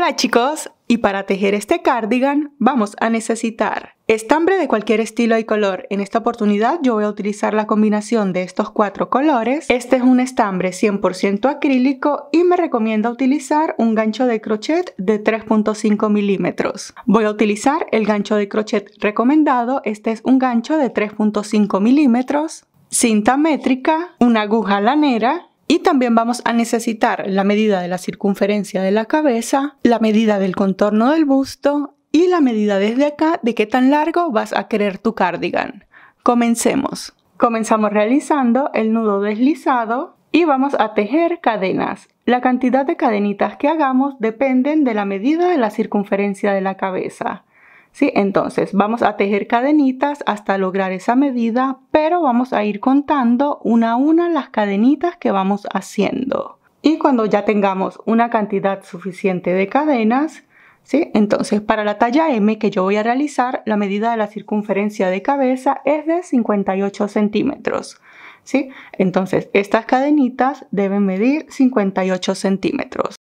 Hola chicos, y para tejer este cardigan vamos a necesitar estambre de cualquier estilo y color. En esta oportunidad yo voy a utilizar la combinación de estos 4 colores. Este es un estambre 100% acrílico y me recomienda utilizar un gancho de crochet de 3.5 milímetros. Voy a utilizar el gancho de crochet recomendado. Este es un gancho de 3.5 milímetros, cinta métrica, una aguja lanera. Y también vamos a necesitar la medida de la circunferencia de la cabeza, la medida del contorno del busto y la medida desde acá de qué tan largo vas a querer tu cardigan. Comencemos. Comenzamos realizando el nudo deslizado y vamos a tejer cadenas. La cantidad de cadenitas que hagamos dependen de la medida de la circunferencia de la cabeza. ¿Sí? Entonces vamos a tejer cadenitas hasta lograr esa medida, pero vamos a ir contando una a una las cadenitas que vamos haciendo. Y cuando ya tengamos una cantidad suficiente de cadenas, ¿sí? Entonces para la talla M que yo voy a realizar, la medida de la circunferencia de cabeza es de 58 centímetros. ¿Sí? Entonces estas cadenitas deben medir 58 centímetros.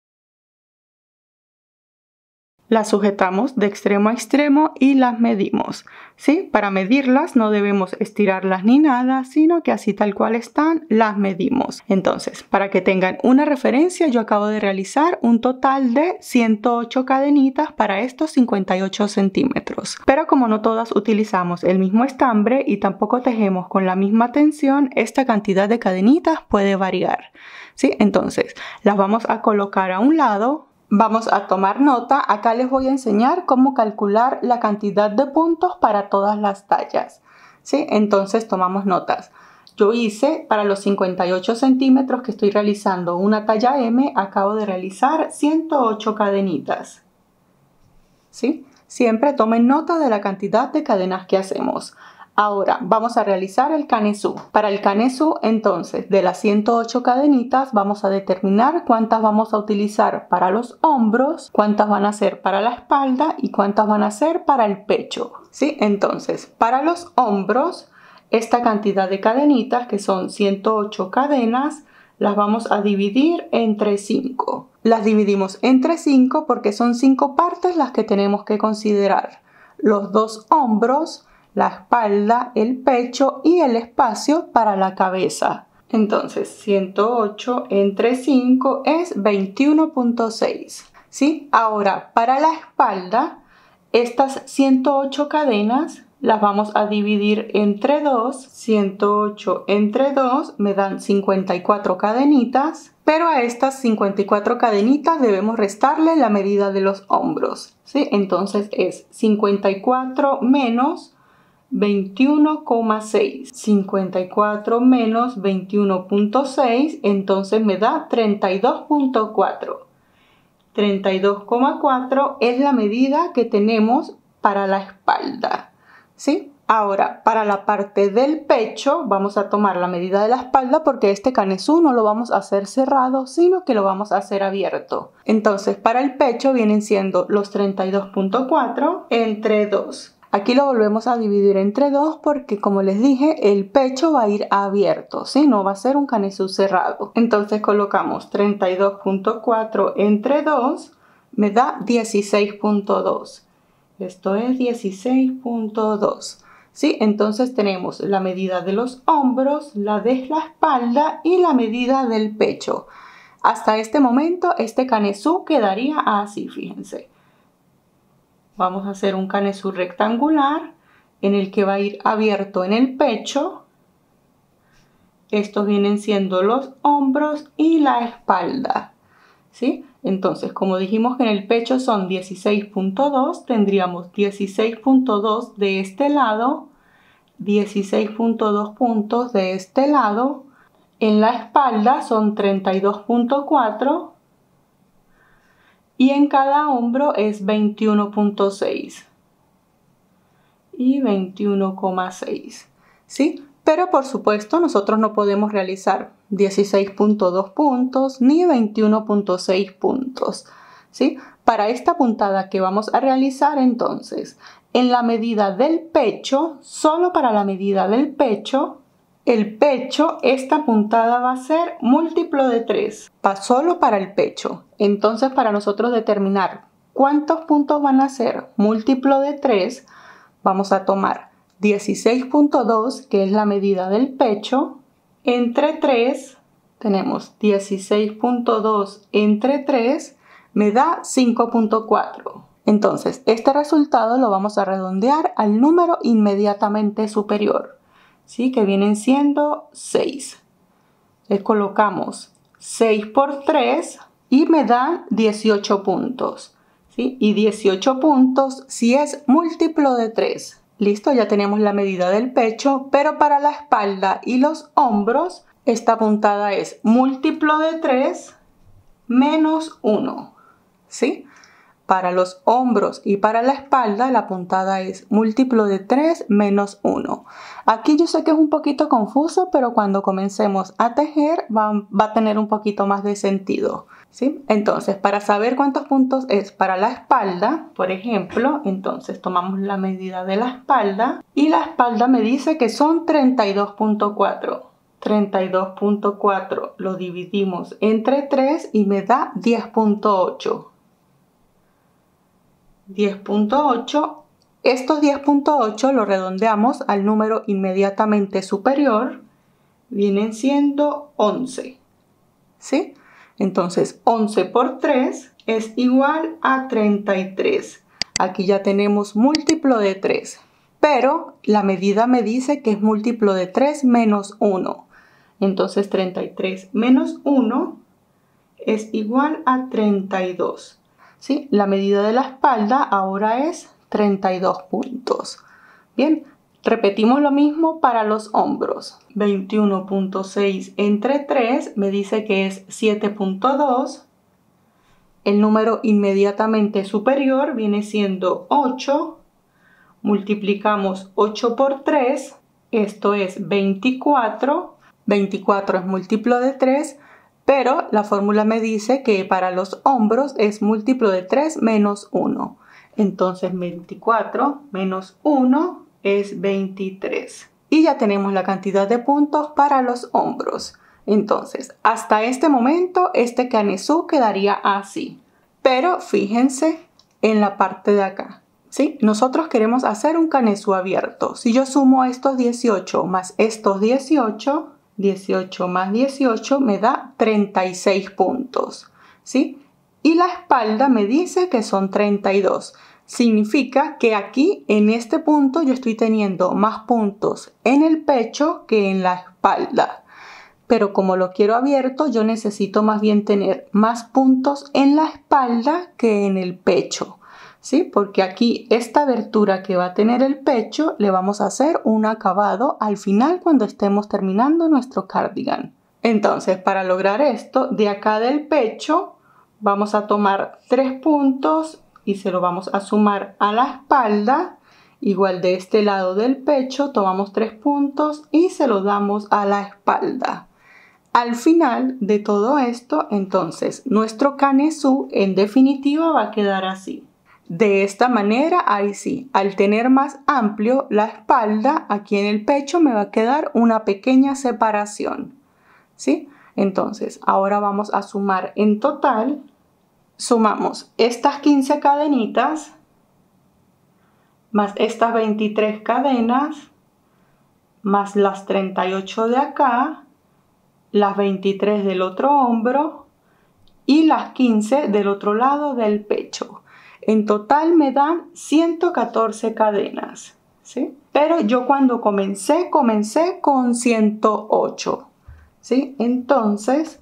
Las sujetamos de extremo a extremo y las medimos, ¿sí? Para medirlas no debemos estirarlas ni nada, sino que así tal cual están, las medimos. Entonces, para que tengan una referencia, yo acabo de realizar un total de 108 cadenitas para estos 58 centímetros. Pero como no todas utilizamos el mismo estambre y tampoco tejemos con la misma tensión, esta cantidad de cadenitas puede variar, ¿sí? Entonces, las vamos a colocar a un lado. Vamos a tomar nota. Acá les voy a enseñar cómo calcular la cantidad de puntos para todas las tallas, ¿sí? Entonces tomamos notas. Yo hice para los 58 centímetros que estoy realizando una talla M, acabo de realizar 108 cadenitas, ¿sí? Siempre tomen nota de la cantidad de cadenas que hacemos. Ahora vamos a realizar el canesú. Para el canesú, entonces, de las 108 cadenitas vamos a determinar cuántas vamos a utilizar para los hombros, cuántas van a ser para la espalda y cuántas van a ser para el pecho, ¿sí? Entonces, para los hombros, esta cantidad de cadenitas, que son 108 cadenas, las vamos a dividir entre 5. Las dividimos entre 5 porque son 5 partes las que tenemos que considerar. Los 2 hombros, la espalda, el pecho y el espacio para la cabeza. Entonces 108 entre 5 es 21.6, ¿sí? Ahora para la espalda, estas 108 cadenas las vamos a dividir entre 2. 108 entre 2 me dan 54 cadenitas, pero a estas 54 cadenitas debemos restarle la medida de los hombros, ¿sí? Entonces es 54 menos 21,6. 54 menos 21.6, entonces me da 32.4. 32,4 es la medida que tenemos para la espalda, ¿sí? Ahora, para la parte del pecho, vamos a tomar la medida de la espalda porque este canesú no lo vamos a hacer cerrado, sino que lo vamos a hacer abierto. Entonces, para el pecho vienen siendo los 32.4 entre 2. Aquí lo volvemos a dividir entre 2 porque, como les dije, el pecho va a ir abierto, ¿sí? No va a ser un canesú cerrado. Entonces colocamos 32.4 entre 2, me da 16.2. Esto es 16.2. ¿Sí? Entonces tenemos la medida de los hombros, la de la espalda y la medida del pecho. Hasta este momento este canesú quedaría así, fíjense. Vamos a hacer un canesú rectangular en el que va a ir abierto en el pecho. Estos vienen siendo los hombros y la espalda, ¿sí? Entonces, como dijimos que en el pecho son 16.2, tendríamos 16.2 de este lado, 16.2 puntos de este lado. En la espalda son 32.4. y en cada hombro es 21.6 y 21,6, ¿sí? Pero por supuesto nosotros no podemos realizar 16.2 puntos ni 21.6 puntos, ¿sí? Para esta puntada que vamos a realizar entonces, en la medida del pecho, solo para la medida del pecho, el pecho, esta puntada va a ser múltiplo de 3, solo para el pecho. Entonces, para nosotros determinar cuántos puntos van a ser múltiplo de 3, vamos a tomar 16.2, que es la medida del pecho, entre 3, tenemos 16.2 entre 3, me da 5.4. Entonces, este resultado lo vamos a redondear al número inmediatamente superior, ¿sí? Que vienen siendo 6. Le colocamos 6 por 3 y me dan 18 puntos, ¿sí? Y 18 puntos si es múltiplo de 3. Listo, ya tenemos la medida del pecho, pero para la espalda y los hombros, esta puntada es múltiplo de 3 menos 1, ¿sí? Para los hombros y para la espalda, la puntada es múltiplo de 3 menos 1. Aquí yo sé que es un poquito confuso, pero cuando comencemos a tejer va a tener un poquito más de sentido, ¿sí? Entonces, para saber cuántos puntos es para la espalda, por ejemplo, entonces tomamos la medida de la espalda y la espalda me dice que son 32.4. 32.4 lo dividimos entre 3 y me da 10.8. 10.8, estos 10.8 lo redondeamos al número inmediatamente superior, vienen siendo 11, ¿sí? Entonces 11 por 3 es igual a 33. Aquí ya tenemos múltiplo de 3, pero la medida me dice que es múltiplo de 3 menos 1. Entonces 33 menos 1 es igual a 32. ¿Sí? La medida de la espalda ahora es 32 puntos. Bien, repetimos lo mismo para los hombros. 21.6 entre 3 me dice que es 7.2. El número inmediatamente superior viene siendo 8. Multiplicamos 8 por 3, esto es 24. 24 es múltiplo de 3. Pero la fórmula me dice que para los hombros es múltiplo de 3 menos 1. Entonces 24 menos 1 es 23. Y ya tenemos la cantidad de puntos para los hombros. Entonces, hasta este momento, este canesú quedaría así. Pero fíjense en la parte de acá, ¿sí? Nosotros queremos hacer un canesú abierto. Si yo sumo estos 18 más estos 18... 18 más 18 me da 36 puntos, ¿sí? Y la espalda me dice que son 32. Significa que aquí, en este punto, yo estoy teniendo más puntos en el pecho que en la espalda. Pero como lo quiero abierto, yo necesito más bien tener más puntos en la espalda que en el pecho, ¿sí? Porque aquí esta abertura que va a tener el pecho le vamos a hacer un acabado al final cuando estemos terminando nuestro cardigan. Entonces, para lograr esto, de acá del pecho vamos a tomar 3 puntos y se lo vamos a sumar a la espalda. Igual de este lado del pecho tomamos 3 puntos y se lo damos a la espalda. Al final de todo esto, entonces, nuestro canesú en definitiva va a quedar así. De esta manera, ahí sí, al tener más amplio la espalda, aquí en el pecho me va a quedar una pequeña separación, ¿sí? Entonces, ahora vamos a sumar en total. Sumamos estas 15 cadenitas, más estas 23 cadenas, más las 38 de acá, las 23 del otro hombro y las 15 del otro lado del pecho. En total me dan 114 cadenas, ¿sí? Pero yo cuando comencé con 108, ¿sí? Entonces,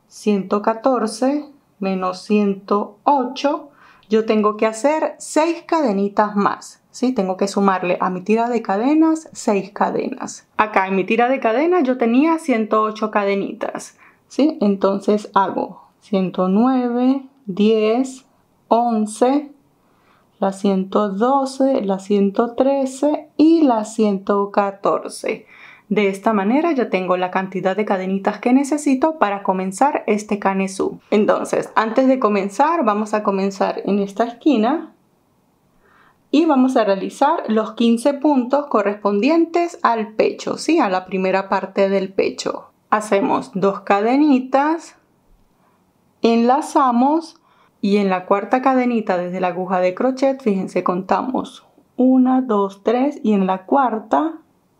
114 menos 108, yo tengo que hacer 6 cadenitas más, ¿sí? Tengo que sumarle a mi tira de cadenas 6 cadenas. Acá en mi tira de cadenas yo tenía 108 cadenitas, ¿sí? Entonces hago 109, 10, 11, la 112, la 113 y la 114. De esta manera ya tengo la cantidad de cadenitas que necesito para comenzar este canesú. Entonces, antes de comenzar, vamos a comenzar en esta esquina Y vamos a realizar los 15 puntos correspondientes al pecho, ¿sí? A la primera parte del pecho. Hacemos 2 cadenitas, enlazamos y en la cuarta cadenita desde la aguja de crochet, fíjense, contamos 1, 2, 3 y en la cuarta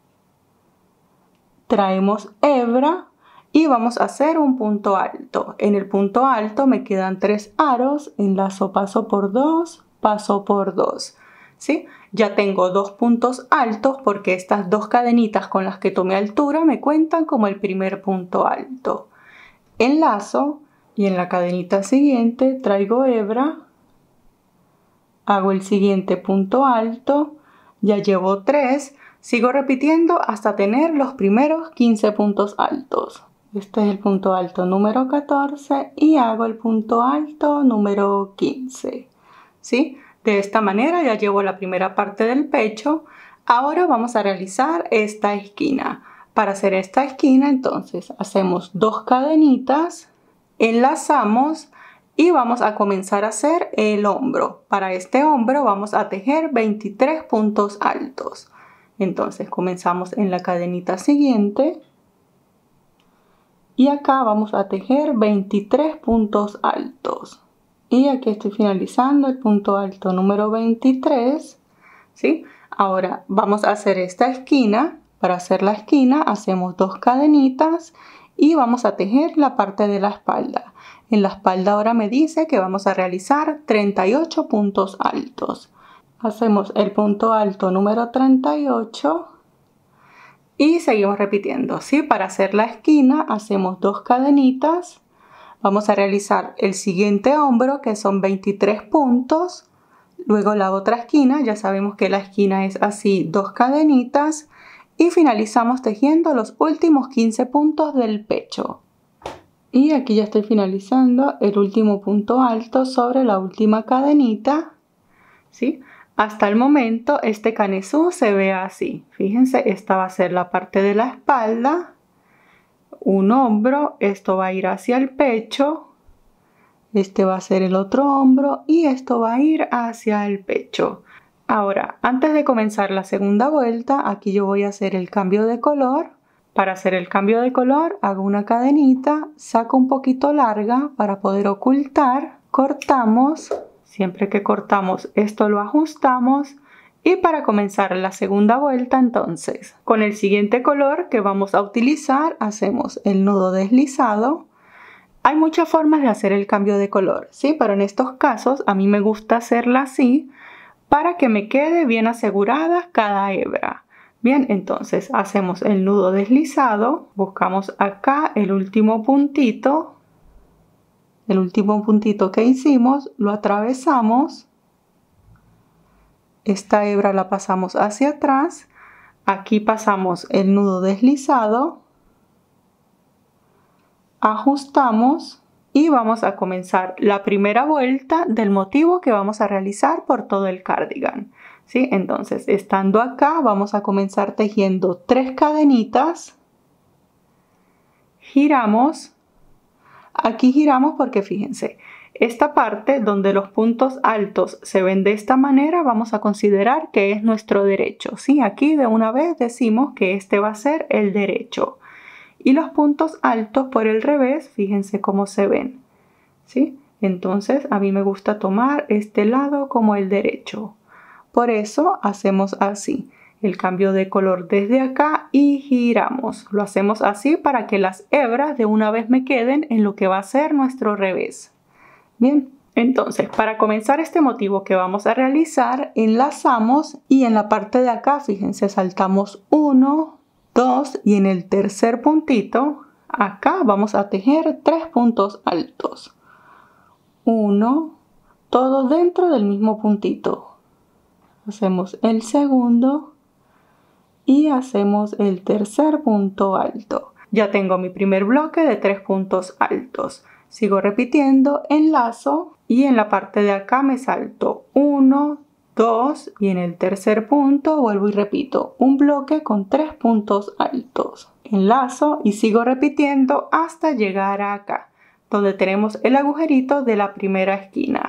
traemos hebra y vamos a hacer un punto alto. En el punto alto me quedan 3 aros, enlazo paso por 2, paso por 2. ¿Sí? Ya tengo 2 puntos altos porque estas 2 cadenitas con las que tomé altura me cuentan como el primer punto alto. Enlazo y en la cadenita siguiente traigo hebra, hago el siguiente punto alto, ya llevo 3, sigo repitiendo hasta tener los primeros 15 puntos altos. Este es el punto alto número 14 y hago el punto alto número 15. ¿Sí? De esta manera ya llevo la primera parte del pecho. Ahora vamos a realizar esta esquina. Para hacer esta esquina, entonces, hacemos 2 cadenitas, enlazamos y vamos a comenzar a hacer el hombro. Para este hombro vamos a tejer 23 puntos altos. Entonces, comenzamos en la cadenita siguiente y acá vamos a tejer 23 puntos altos. Y aquí estoy finalizando el punto alto número 23, ¿sí? Ahora vamos a hacer esta esquina. Para hacer la esquina hacemos 2 cadenitas y vamos a tejer la parte de la espalda. En la espalda ahora me dice que vamos a realizar 38 puntos altos. Hacemos el punto alto número 38 y seguimos repitiendo, ¿sí? Para hacer la esquina hacemos 2 cadenitas. Vamos a realizar el siguiente hombro que son 23 puntos. Luego la otra esquina, ya sabemos que la esquina es así, 2 cadenitas. Y finalizamos tejiendo los últimos 15 puntos del pecho. Y aquí ya estoy finalizando el último punto alto sobre la última cadenita, ¿sí? Hasta el momento este canesú se ve así. Fíjense, esta va a ser la parte de la espalda. Un hombro, esto va a ir hacia el pecho, este va a ser el otro hombro y esto va a ir hacia el pecho. Ahora, antes de comenzar la segunda vuelta, aquí yo voy a hacer el cambio de color. Para hacer el cambio de color, hago una cadenita, saco un poquito larga para poder ocultar, cortamos, siempre que cortamos esto lo ajustamos. Y para comenzar la segunda vuelta, entonces, con el siguiente color que vamos a utilizar, hacemos el nudo deslizado. Hay muchas formas de hacer el cambio de color, ¿sí? Pero en estos casos a mí me gusta hacerla así para que me quede bien asegurada cada hebra. Bien, entonces hacemos el nudo deslizado, buscamos acá el último puntito que hicimos, lo atravesamos. Esta hebra la pasamos hacia atrás, aquí pasamos el nudo deslizado, ajustamos y vamos a comenzar la primera vuelta del motivo que vamos a realizar por todo el cardigan, ¿sí? Entonces, estando acá, vamos a comenzar tejiendo 3 cadenitas, giramos, aquí giramos porque fíjense, esta parte donde los puntos altos se ven de esta manera vamos a considerar que es nuestro derecho, ¿sí? Aquí de una vez decimos que este va a ser el derecho. Y los puntos altos por el revés, fíjense cómo se ven, ¿sí? Entonces a mí me gusta tomar este lado como el derecho. Por eso hacemos así, el cambio de color desde acá y giramos. Lo hacemos así para que las hebras de una vez me queden en lo que va a ser nuestro revés. Bien, entonces para comenzar este motivo que vamos a realizar, enlazamos y en la parte de acá, fíjense, saltamos 1, 2 y en el tercer puntito, acá vamos a tejer 3 puntos altos. 1, todo dentro del mismo puntito. Hacemos el segundo y hacemos el tercer punto alto. Ya tengo mi primer bloque de 3 puntos altos. Sigo repitiendo, enlazo y en la parte de acá me salto 1, 2 y en el tercer punto vuelvo y repito un bloque con 3 puntos altos. Enlazo y sigo repitiendo hasta llegar a acá, donde tenemos el agujerito de la primera esquina.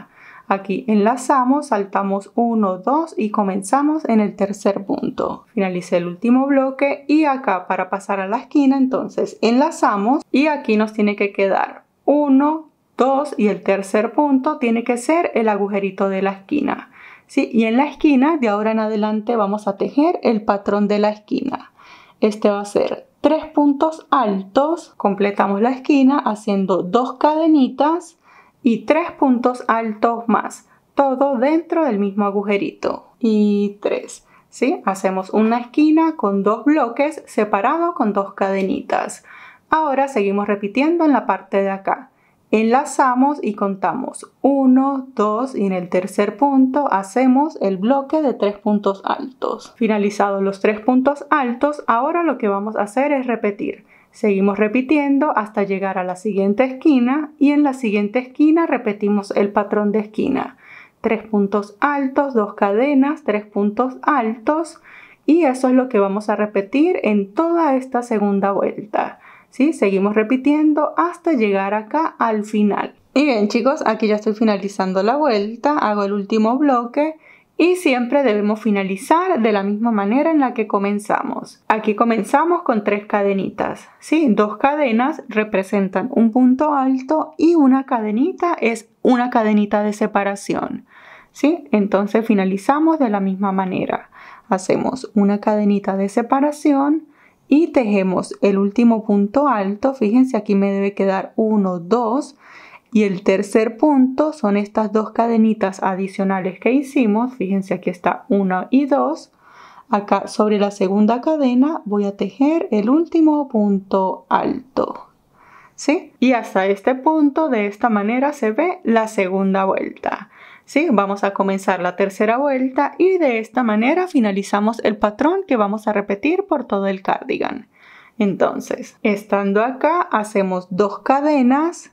Aquí enlazamos, saltamos 1, 2 y comenzamos en el tercer punto. Finalicé el último bloque y acá para pasar a la esquina entonces enlazamos y aquí nos tiene que quedar 1, 2 y el tercer punto tiene que ser el agujerito de la esquina. ¿Sí? Y en la esquina de ahora en adelante vamos a tejer el patrón de la esquina. Este va a ser 3 puntos altos, completamos la esquina haciendo 2 cadenitas y 3 puntos altos más, todo dentro del mismo agujerito. Y 3, ¿sí? Hacemos una esquina con 2 bloques separados con 2 cadenitas. Ahora seguimos repitiendo en la parte de acá. Enlazamos y contamos 1, 2 y en el tercer punto hacemos el bloque de 3 puntos altos. Finalizados los 3 puntos altos, ahora lo que vamos a hacer es repetir. Seguimos repitiendo hasta llegar a la siguiente esquina y en la siguiente esquina repetimos el patrón de esquina. 3 puntos altos, 2 cadenas, 3 puntos altos y eso es lo que vamos a repetir en toda esta segunda vuelta. ¿Sí? Seguimos repitiendo hasta llegar acá al final. Y bien chicos, aquí ya estoy finalizando la vuelta, hago el último bloque. Y siempre debemos finalizar de la misma manera en la que comenzamos. Aquí comenzamos con 3 cadenitas, ¿sí? 2 cadenas representan un punto alto y una cadenita es una cadenita de separación, ¿sí? Entonces finalizamos de la misma manera. Hacemos una cadenita de separación y tejemos el último punto alto. Fíjense, aquí me debe quedar 1, 2. Y el tercer punto son estas 2 cadenitas adicionales que hicimos. Fíjense, aquí está 1 y 2. Acá sobre la segunda cadena voy a tejer el último punto alto. ¿Sí? Y hasta este punto, de esta manera se ve la segunda vuelta. ¿Sí? Vamos a comenzar la tercera vuelta y de esta manera finalizamos el patrón que vamos a repetir por todo el cardigan. Entonces, estando acá, hacemos 2 cadenas.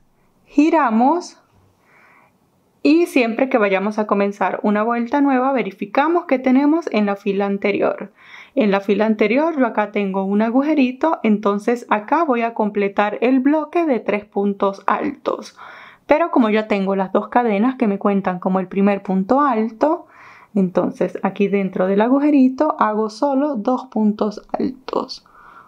Giramos y siempre que vayamos a comenzar una vuelta nueva verificamos que tenemos en la fila anterior. En la fila anterior yo acá tengo un agujerito, entonces acá voy a completar el bloque de 3 puntos altos. Pero como ya tengo las 2 cadenas que me cuentan como el primer punto alto, entonces aquí dentro del agujerito hago solo 2 puntos altos.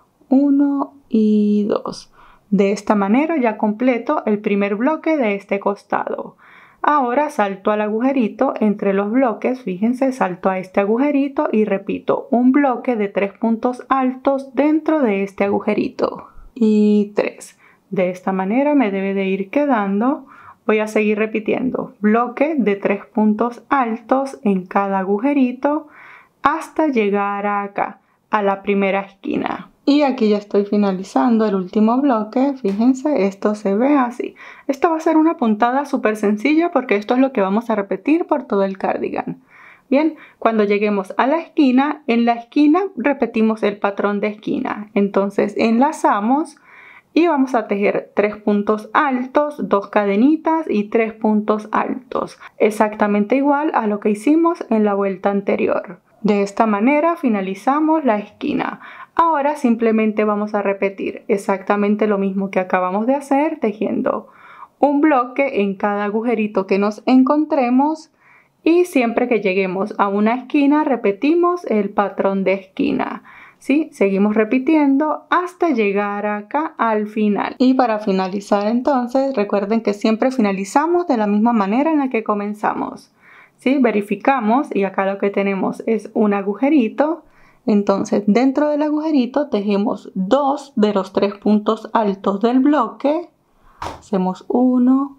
1 y 2. De esta manera ya completo el primer bloque de este costado. Ahora salto al agujerito entre los bloques, fíjense, salto a este agujerito y repito un bloque de 3 puntos altos dentro de este agujerito. Y 3. De esta manera me debe de ir quedando. Voy a seguir repitiendo bloque de 3 puntos altos en cada agujerito hasta llegar acá, a la primera esquina. Y aquí ya estoy finalizando el último bloque. Fíjense, esto se ve así. Esto va a ser una puntada súper sencilla porque esto es lo que vamos a repetir por todo el cardigan. Bien, cuando lleguemos a la esquina, en la esquina repetimos el patrón de esquina. Entonces enlazamos y vamos a tejer 3 puntos altos, 2 cadenitas y 3 puntos altos. Exactamente igual a lo que hicimos en la vuelta anterior. De esta manera finalizamos la esquina. Ahora simplemente vamos a repetir exactamente lo mismo que acabamos de hacer, tejiendo un bloque en cada agujerito que nos encontremos y siempre que lleguemos a una esquina repetimos el patrón de esquina. ¿Sí? Seguimos repitiendo hasta llegar acá al final. Y para finalizar entonces, recuerden que siempre finalizamos de la misma manera en la que comenzamos. ¿Sí? Verificamos y acá lo que tenemos es un agujerito. Entonces dentro del agujerito tejemos 2 de los 3 puntos altos del bloque. Hacemos 1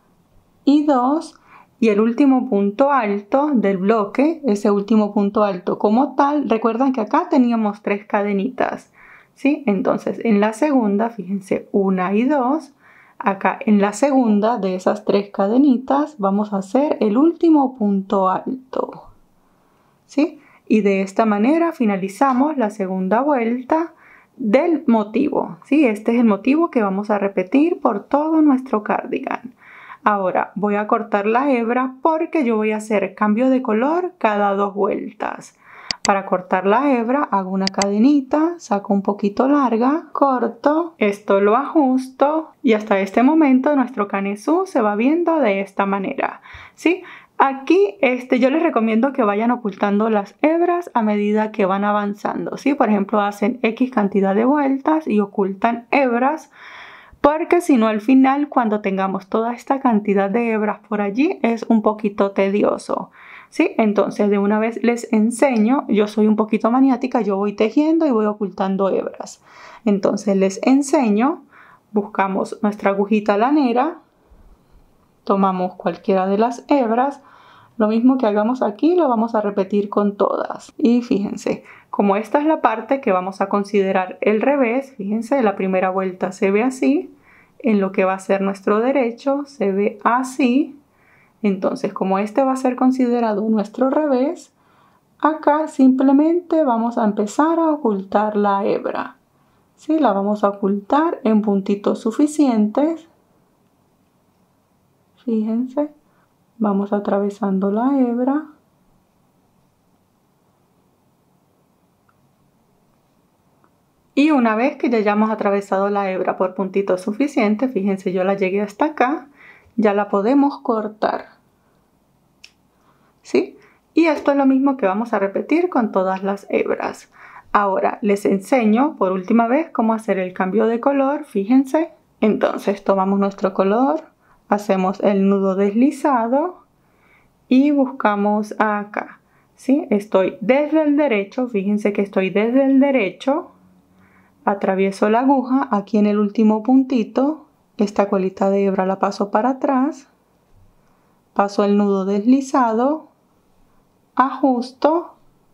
y 2 y el último punto alto del bloque, ese último punto alto como tal, recuerdan que acá teníamos 3 cadenitas, ¿sí? Entonces en la segunda, fíjense, 1 y 2, acá en la segunda de esas 3 cadenitas vamos a hacer el último punto alto, ¿sí? Y de esta manera finalizamos la segunda vuelta del motivo, ¿sí? Este es el motivo que vamos a repetir por todo nuestro cardigan. Ahora voy a cortar la hebra porque yo voy a hacer cambio de color cada 2 vueltas. Para cortar la hebra hago una cadenita, saco un poquito larga, corto, esto lo ajusto y hasta este momento nuestro canesú se va viendo de esta manera, ¿sí? Aquí yo les recomiendo que vayan ocultando las hebras a medida que van avanzando, ¿sí? Por ejemplo, hacen X cantidad de vueltas y ocultan hebras, porque si no al final cuando tengamos toda esta cantidad de hebras por allí es un poquito tedioso. ¿Sí? Entonces de una vez les enseño, yo soy un poquito maniática, yo voy tejiendo y voy ocultando hebras. Entonces les enseño, buscamos nuestra agujita lanera, tomamos cualquiera de las hebras, lo mismo que hagamos aquí lo vamos a repetir con todas. Y fíjense, como esta es la parte que vamos a considerar el revés, fíjense, la primera vuelta se ve así, en lo que va a ser nuestro derecho se ve así. Entonces, como este va a ser considerado nuestro revés, acá simplemente vamos a empezar a ocultar la hebra. ¿Sí? La vamos a ocultar en puntitos suficientes. Fíjense, vamos atravesando la hebra. Y una vez que ya hayamos atravesado la hebra por puntitos suficientes, fíjense, yo la llegué hasta acá, ya la podemos cortar. ¿Sí? Y esto es lo mismo que vamos a repetir con todas las hebras. Ahora les enseño por última vez cómo hacer el cambio de color, fíjense. Entonces tomamos nuestro color, hacemos el nudo deslizado y buscamos acá. ¿Sí? Estoy desde el derecho, fíjense que estoy desde el derecho, atravieso la aguja, aquí en el último puntito, esta colita de hebra la paso para atrás, paso el nudo deslizado, ajusto,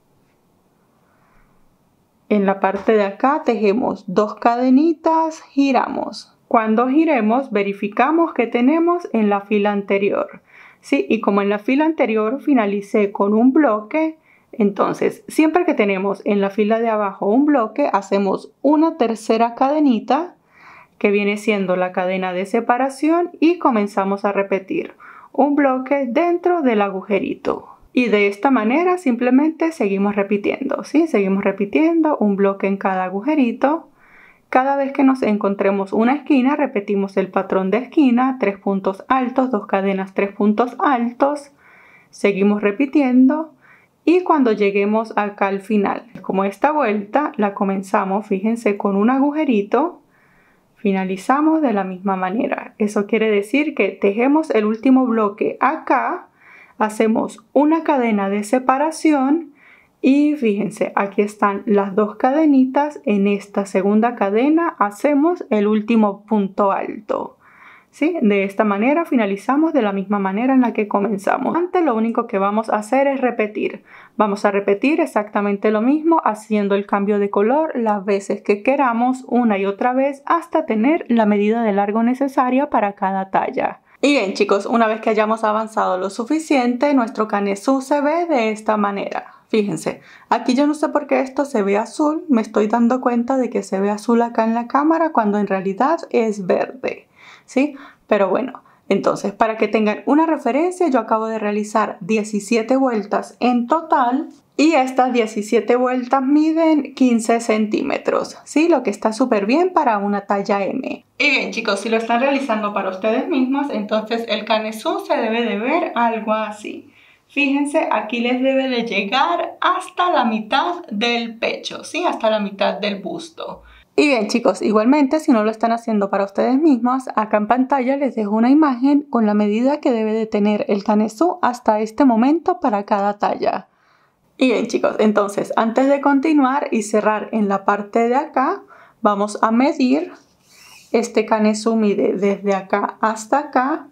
en la parte de acá tejemos 2 cadenitas, giramos. Cuando giremos verificamos que tenemos en la fila anterior, ¿sí? Y como en la fila anterior finalicé con un bloque, entonces siempre que tenemos en la fila de abajo un bloque hacemos una tercera cadenita que viene siendo la cadena de separación y comenzamos a repetir un bloque dentro del agujerito. Y de esta manera simplemente seguimos repitiendo, ¿sí? Seguimos repitiendo un bloque en cada agujerito. Cada vez que nos encontremos una esquina, repetimos el patrón de esquina, 3 puntos altos, 2 cadenas, 3 puntos altos. Seguimos repitiendo y cuando lleguemos acá al final, como esta vuelta la comenzamos, fíjense, con un agujerito, finalizamos de la misma manera. Eso quiere decir que tejemos el último bloque acá, hacemos una cadena de separación y fíjense, aquí están las 2 cadenitas. En esta segunda cadena hacemos el último punto alto. ¿Sí? De esta manera finalizamos de la misma manera en la que comenzamos. Antes lo único que vamos a hacer es repetir. Vamos a repetir exactamente lo mismo haciendo el cambio de color las veces que queramos, una y otra vez, hasta tener la medida de largo necesaria para cada talla. Y bien chicos, una vez que hayamos avanzado lo suficiente, nuestro canesú se ve de esta manera. Fíjense, aquí yo no sé por qué esto se ve azul, me estoy dando cuenta de que se ve azul acá en la cámara cuando en realidad es verde, ¿sí? Pero bueno, entonces para que tengan una referencia, yo acabo de realizar 17 vueltas en total y estas 17 vueltas miden 15 centímetros, ¿sí? Lo que está súper bien para una talla M. Y bien chicos, si lo están realizando para ustedes mismos, entonces el canesú se debe de ver algo así. Fíjense, aquí les debe de llegar hasta la mitad del pecho, ¿sí? Hasta la mitad del busto. Y bien chicos, igualmente si no lo están haciendo para ustedes mismos, acá en pantalla les dejo una imagen con la medida que debe de tener el canesú hasta este momento para cada talla. Y bien chicos, entonces antes de continuar y cerrar en la parte de acá, vamos a medir. Este canesú mide desde acá hasta acá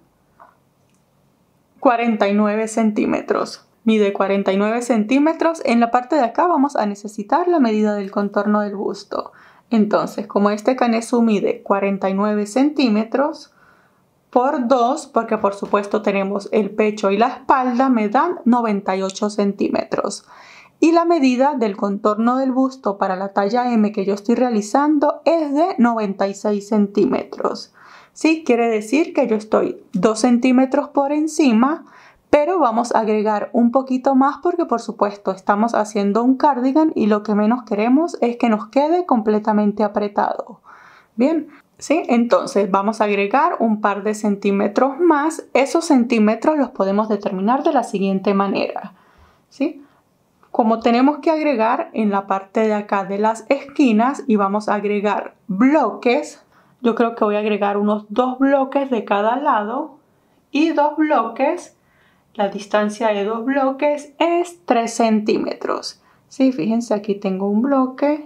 49 centímetros. Mide 49 centímetros. En la parte de acá vamos a necesitar la medida del contorno del busto. Entonces, como este canesú mide 49 centímetros por 2, porque por supuesto tenemos el pecho y la espalda, me dan 98 centímetros. Y la medida del contorno del busto para la talla M que yo estoy realizando es de 96 centímetros. ¿Sí? Quiere decir que yo estoy 2 centímetros por encima, pero vamos a agregar un poquito más porque por supuesto estamos haciendo un cardigan y lo que menos queremos es que nos quede completamente apretado. Bien, ¿sí? Entonces vamos a agregar un par de centímetros más. Esos centímetros los podemos determinar de la siguiente manera, ¿sí? Como tenemos que agregar en la parte de acá de las esquinas y vamos a agregar bloques, yo creo que voy a agregar unos 2 bloques de cada lado y 2 bloques, la distancia de 2 bloques es 3 centímetros. Sí, fíjense, aquí tengo un bloque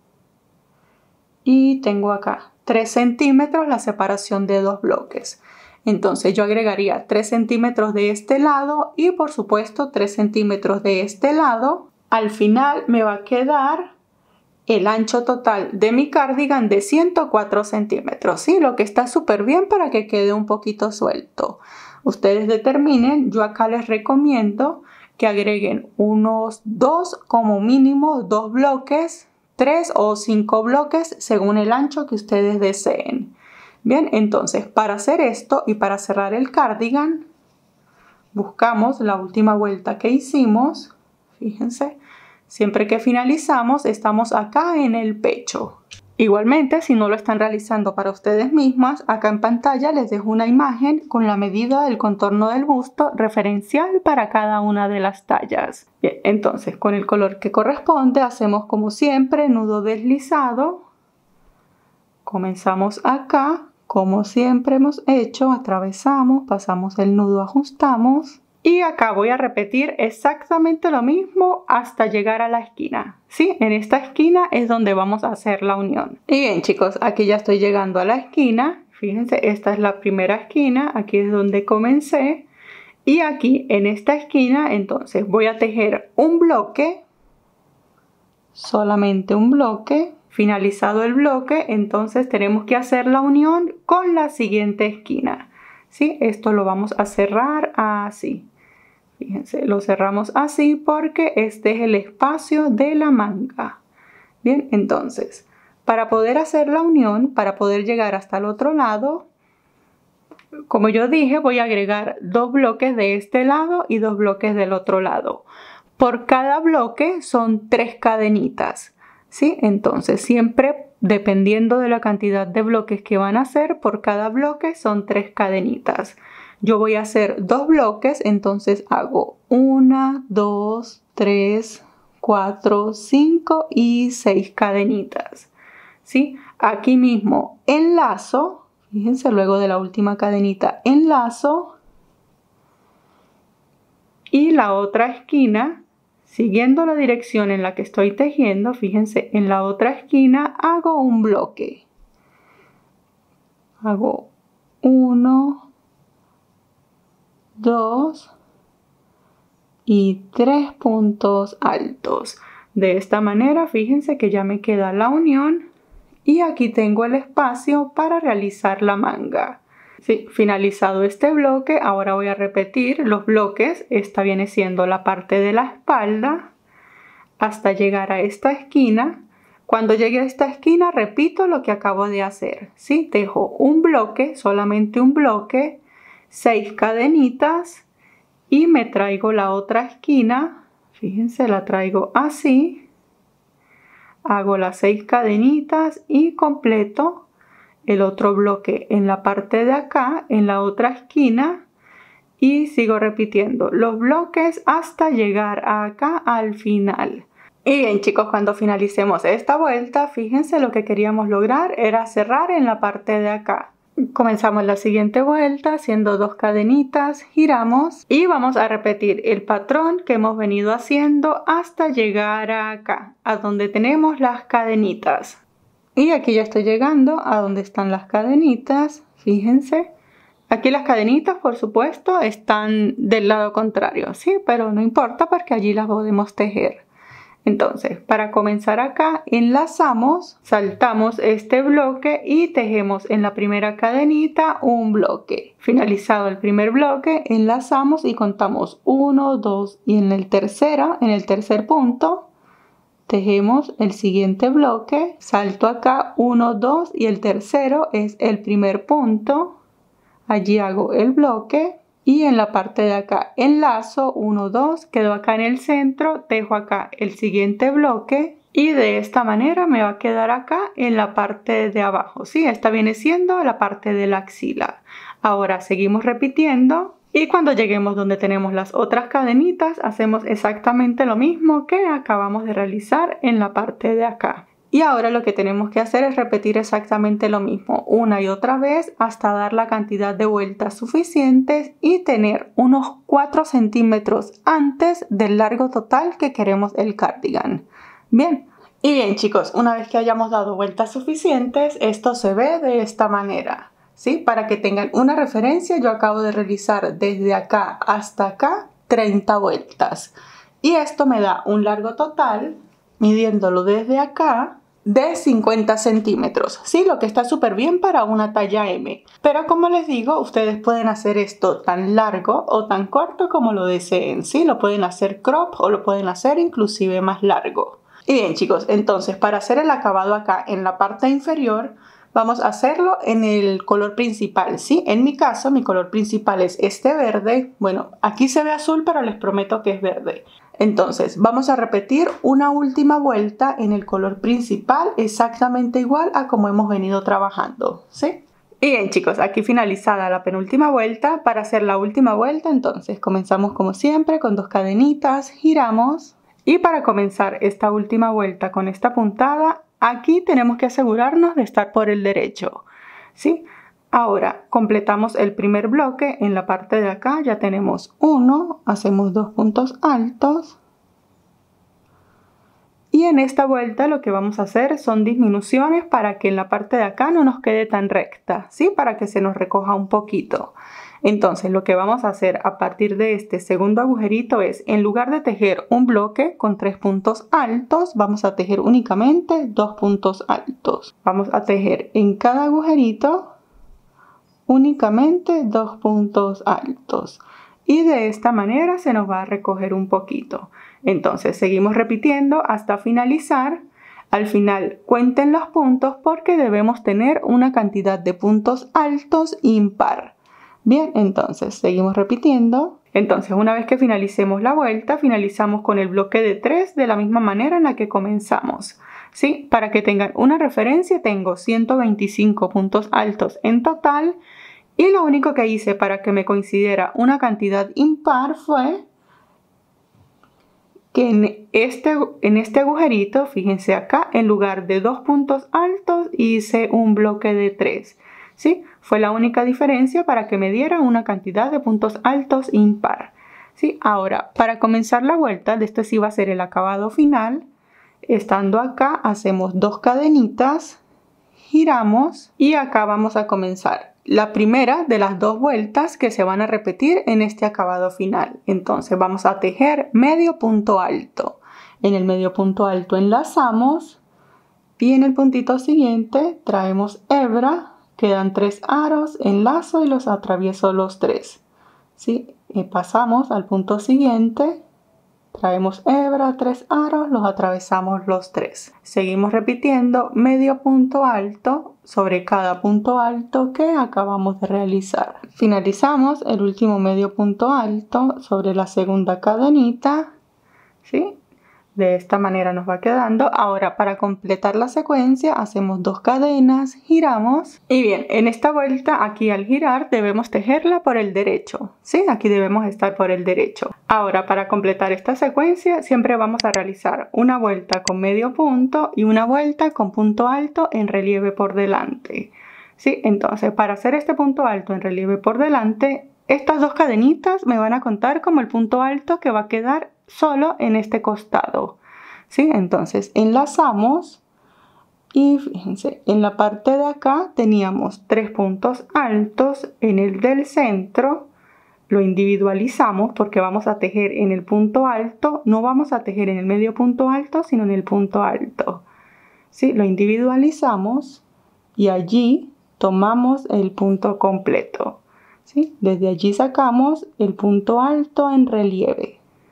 y tengo acá 3 centímetros la separación de 2 bloques. Entonces yo agregaría 3 centímetros de este lado y por supuesto 3 centímetros de este lado. Al final me va a quedar el ancho total de mi cardigan de 104 centímetros, ¿sí? Lo que está súper bien para que quede un poquito suelto. Ustedes determinen, yo acá les recomiendo que agreguen unos 2, como mínimo 2 bloques, 3 o 5 bloques según el ancho que ustedes deseen. Bien, entonces para hacer esto y para cerrar el cardigan, buscamos la última vuelta que hicimos. Fíjense, siempre que finalizamos estamos acá en el pecho. Igualmente, si no lo están realizando para ustedes mismas, acá en pantalla les dejo una imagen con la medida del contorno del busto referencial para cada una de las tallas. Bien, entonces con el color que corresponde hacemos como siempre nudo deslizado. Comenzamos acá, como siempre hemos hecho, atravesamos, pasamos el nudo, ajustamos. Y acá voy a repetir exactamente lo mismo hasta llegar a la esquina. ¿Sí? En esta esquina es donde vamos a hacer la unión. Y bien chicos, aquí ya estoy llegando a la esquina. Fíjense, esta es la primera esquina, aquí es donde comencé. Y aquí en esta esquina entonces voy a tejer un bloque, solamente un bloque. Finalizado el bloque, entonces tenemos que hacer la unión con la siguiente esquina. ¿Sí? Esto lo vamos a cerrar así. Fíjense, lo cerramos así porque este es el espacio de la manga. Bien, entonces, para poder hacer la unión, para poder llegar hasta el otro lado, como yo dije, voy a agregar 2 bloques de este lado y 2 bloques del otro lado. Por cada bloque son 3 cadenitas. ¿Sí? Entonces siempre dependiendo de la cantidad de bloques que van a hacer, por cada bloque son 3 cadenitas. Yo voy a hacer 2 bloques, entonces hago 1, 2, 3, 4, 5 y 6 cadenitas. ¿Sí? Aquí mismo enlazo, fíjense, luego de la última cadenita enlazo y la otra esquina. Siguiendo la dirección en la que estoy tejiendo, fíjense, en la otra esquina hago un bloque. Hago 1, 2 y 3 puntos altos. De esta manera, fíjense que ya me queda la unión y aquí tengo el espacio para realizar la manga. Sí, finalizado este bloque, ahora voy a repetir los bloques. Esta viene siendo la parte de la espalda hasta llegar a esta esquina. Cuando llegue a esta esquina, repito lo que acabo de hacer. ¿Sí? Tejo un bloque, solamente un bloque, 6 cadenitas y me traigo la otra esquina. Fíjense, la traigo así. Hago las 6 cadenitas y completo el otro bloque en la parte de acá, en la otra esquina, y sigo repitiendo los bloques hasta llegar acá al final. Y bien chicos, cuando finalicemos esta vuelta, fíjense, lo que queríamos lograr era cerrar en la parte de acá. Comenzamos la siguiente vuelta haciendo 2 cadenitas, giramos y vamos a repetir el patrón que hemos venido haciendo hasta llegar acá, a donde tenemos las cadenitas. Y aquí ya estoy llegando a donde están las cadenitas, fíjense. Aquí las cadenitas, por supuesto, están del lado contrario, ¿sí? Pero no importa porque allí las podemos tejer. Entonces, para comenzar acá, enlazamos, saltamos este bloque y tejemos en la primera cadenita un bloque. Finalizado el primer bloque, enlazamos y contamos 1, 2 y en el tercer punto, tejemos el siguiente bloque, salto acá 1, 2 y el tercero es el primer punto. Allí hago el bloque y en la parte de acá enlazo 1, 2, quedo acá en el centro, tejo acá el siguiente bloque y de esta manera me va a quedar acá en la parte de abajo, ¿sí? Esta viene siendo la parte de la axila. Ahora seguimos repitiendo y cuando lleguemos donde tenemos las otras cadenitas hacemos exactamente lo mismo que acabamos de realizar en la parte de acá. Y ahora lo que tenemos que hacer es repetir exactamente lo mismo una y otra vez hasta dar la cantidad de vueltas suficientes y tener unos 4 centímetros antes del largo total que queremos el cardigan. Bien, y bien chicos, una vez que hayamos dado vueltas suficientes, esto se ve de esta manera, ¿sí? Para que tengan una referencia, yo acabo de realizar desde acá hasta acá 30 vueltas. Y esto me da un largo total, midiéndolo desde acá, de 50 centímetros, ¿sí? Lo que está súper bien para una talla M. Pero como les digo, ustedes pueden hacer esto tan largo o tan corto como lo deseen, ¿sí? Lo pueden hacer crop o lo pueden hacer inclusive más largo. Y bien chicos, entonces para hacer el acabado acá en la parte inferior, vamos a hacerlo en el color principal, ¿sí? En mi caso, mi color principal es este verde. Bueno, aquí se ve azul, pero les prometo que es verde. Entonces, vamos a repetir una última vuelta en el color principal, exactamente igual a como hemos venido trabajando, ¿sí? Y bien chicos, aquí finalizada la penúltima vuelta. Para hacer la última vuelta, entonces, comenzamos como siempre con 2 cadenitas, giramos. Y para comenzar esta última vuelta con esta puntada, aquí tenemos que asegurarnos de estar por el derecho, ¿sí? Ahora completamos el primer bloque. En la parte de acá ya tenemos 1, hacemos 2 puntos altos. Y en esta vuelta lo que vamos a hacer son disminuciones para que en la parte de acá no nos quede tan recta, ¿sí? Para que se nos recoja un poquito. Entonces lo que vamos a hacer a partir de este segundo agujerito es, en lugar de tejer un bloque con 3 puntos altos, vamos a tejer únicamente 2 puntos altos. Vamos a tejer en cada agujerito únicamente 2 puntos altos. Y de esta manera se nos va a recoger un poquito. Entonces seguimos repitiendo hasta finalizar. Al final cuenten los puntos porque debemos tener una cantidad de puntos altos impar. Bien, entonces seguimos repitiendo. Entonces una vez que finalicemos la vuelta, finalizamos con el bloque de 3 de la misma manera en la que comenzamos, ¿sí? Para que tengan una referencia, tengo 125 puntos altos en total. Y lo único que hice para que me coincidiera una cantidad impar fue que en este agujerito, fíjense acá, en lugar de 2 puntos altos hice un bloque de 3. ¿Sí? Fue la única diferencia para que me diera una cantidad de puntos altos impar. ¿Sí? Ahora, para comenzar la vuelta, de este sí va a ser el acabado final. Estando acá, hacemos 2 cadenitas, giramos y acá vamos a comenzar la primera de las 2 vueltas que se van a repetir en este acabado final. Entonces vamos a tejer medio punto alto. En el medio punto alto enlazamos y en el puntito siguiente traemos hebra, quedan 3 aros, enlazo y los atravieso los 3. ¿Sí? Pasamos al punto siguiente. Traemos hebra, 3 aros, los atravesamos los 3. Seguimos repitiendo medio punto alto sobre cada punto alto que acabamos de realizar. Finalizamos el último medio punto alto sobre la segunda cadenita, ¿sí? De esta manera nos va quedando. Ahora para completar la secuencia hacemos 2 cadenas, giramos y bien, en esta vuelta aquí al girar debemos tejerla por el derecho, ¿sí? Aquí debemos estar por el derecho. Ahora para completar esta secuencia siempre vamos a realizar una vuelta con medio punto y una vuelta con punto alto en relieve por delante, ¿sí? Entonces para hacer este punto alto en relieve por delante, estas 2 cadenitas me van a contar como el punto alto que va a quedar solo en este costado, ¿sí? Entonces enlazamos y fíjense, en la parte de acá teníamos 3 puntos altos. En el del centro lo individualizamos porque vamos a tejer en el punto alto, no vamos a tejer en el medio punto alto, sino en el punto alto, ¿sí? Lo individualizamos y allí tomamos el punto completo, ¿sí? Desde allí sacamos el punto alto en relieve.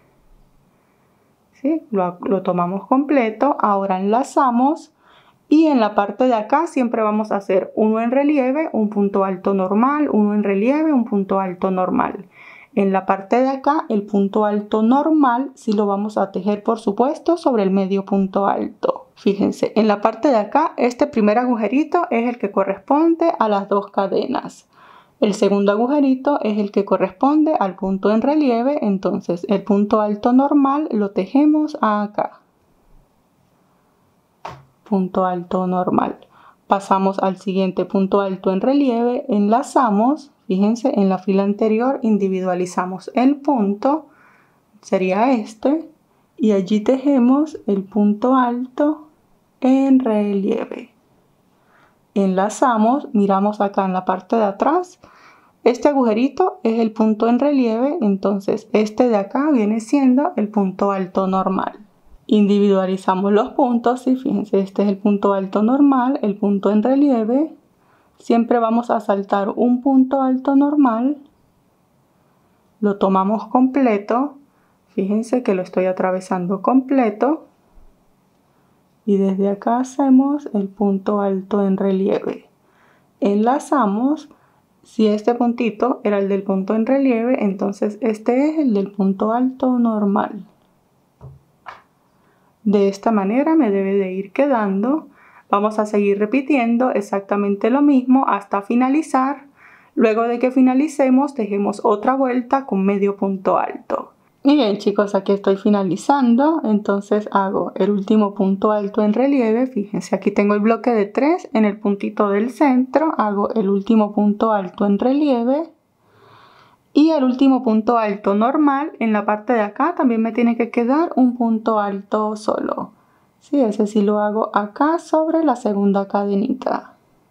¿Sí? Lo tomamos completo, ahora enlazamos y en la parte de acá siempre vamos a hacer uno en relieve, un punto alto normal, uno en relieve, un punto alto normal. En la parte de acá, el punto alto normal sí lo vamos a tejer, por supuesto, sobre el medio punto alto. Fíjense, en la parte de acá, este primer agujerito es el que corresponde a las 2 cadenas. El segundo agujerito es el que corresponde al punto en relieve, entonces el punto alto normal lo tejemos acá. Punto alto normal. Pasamos al siguiente punto alto en relieve, enlazamos. Fíjense, en la fila anterior individualizamos el punto, sería este, y allí tejemos el punto alto en relieve. Enlazamos, miramos acá en la parte de atrás, este agujerito es el punto en relieve, entonces este de acá viene siendo el punto alto normal. Individualizamos los puntos y fíjense, este es el punto alto normal, el punto en relieve. Siempre vamos a saltar un punto alto normal, lo tomamos completo, fíjense que lo estoy atravesando completo y desde acá hacemos el punto alto en relieve. Enlazamos, si este puntito era el del punto en relieve, entonces este es el del punto alto normal. De esta manera me debe de ir quedando. Vamos a seguir repitiendo exactamente lo mismo hasta finalizar. Luego de que finalicemos, tejemos otra vuelta con medio punto alto. Y bien chicos, aquí estoy finalizando. Entonces hago el último punto alto en relieve. Fíjense, aquí tengo el bloque de 3 en el puntito del centro. Hago el último punto alto en relieve. Y el último punto alto normal, en la parte de acá también me tiene que quedar un punto alto solo. Sí, ese sí lo hago acá sobre la segunda cadenita.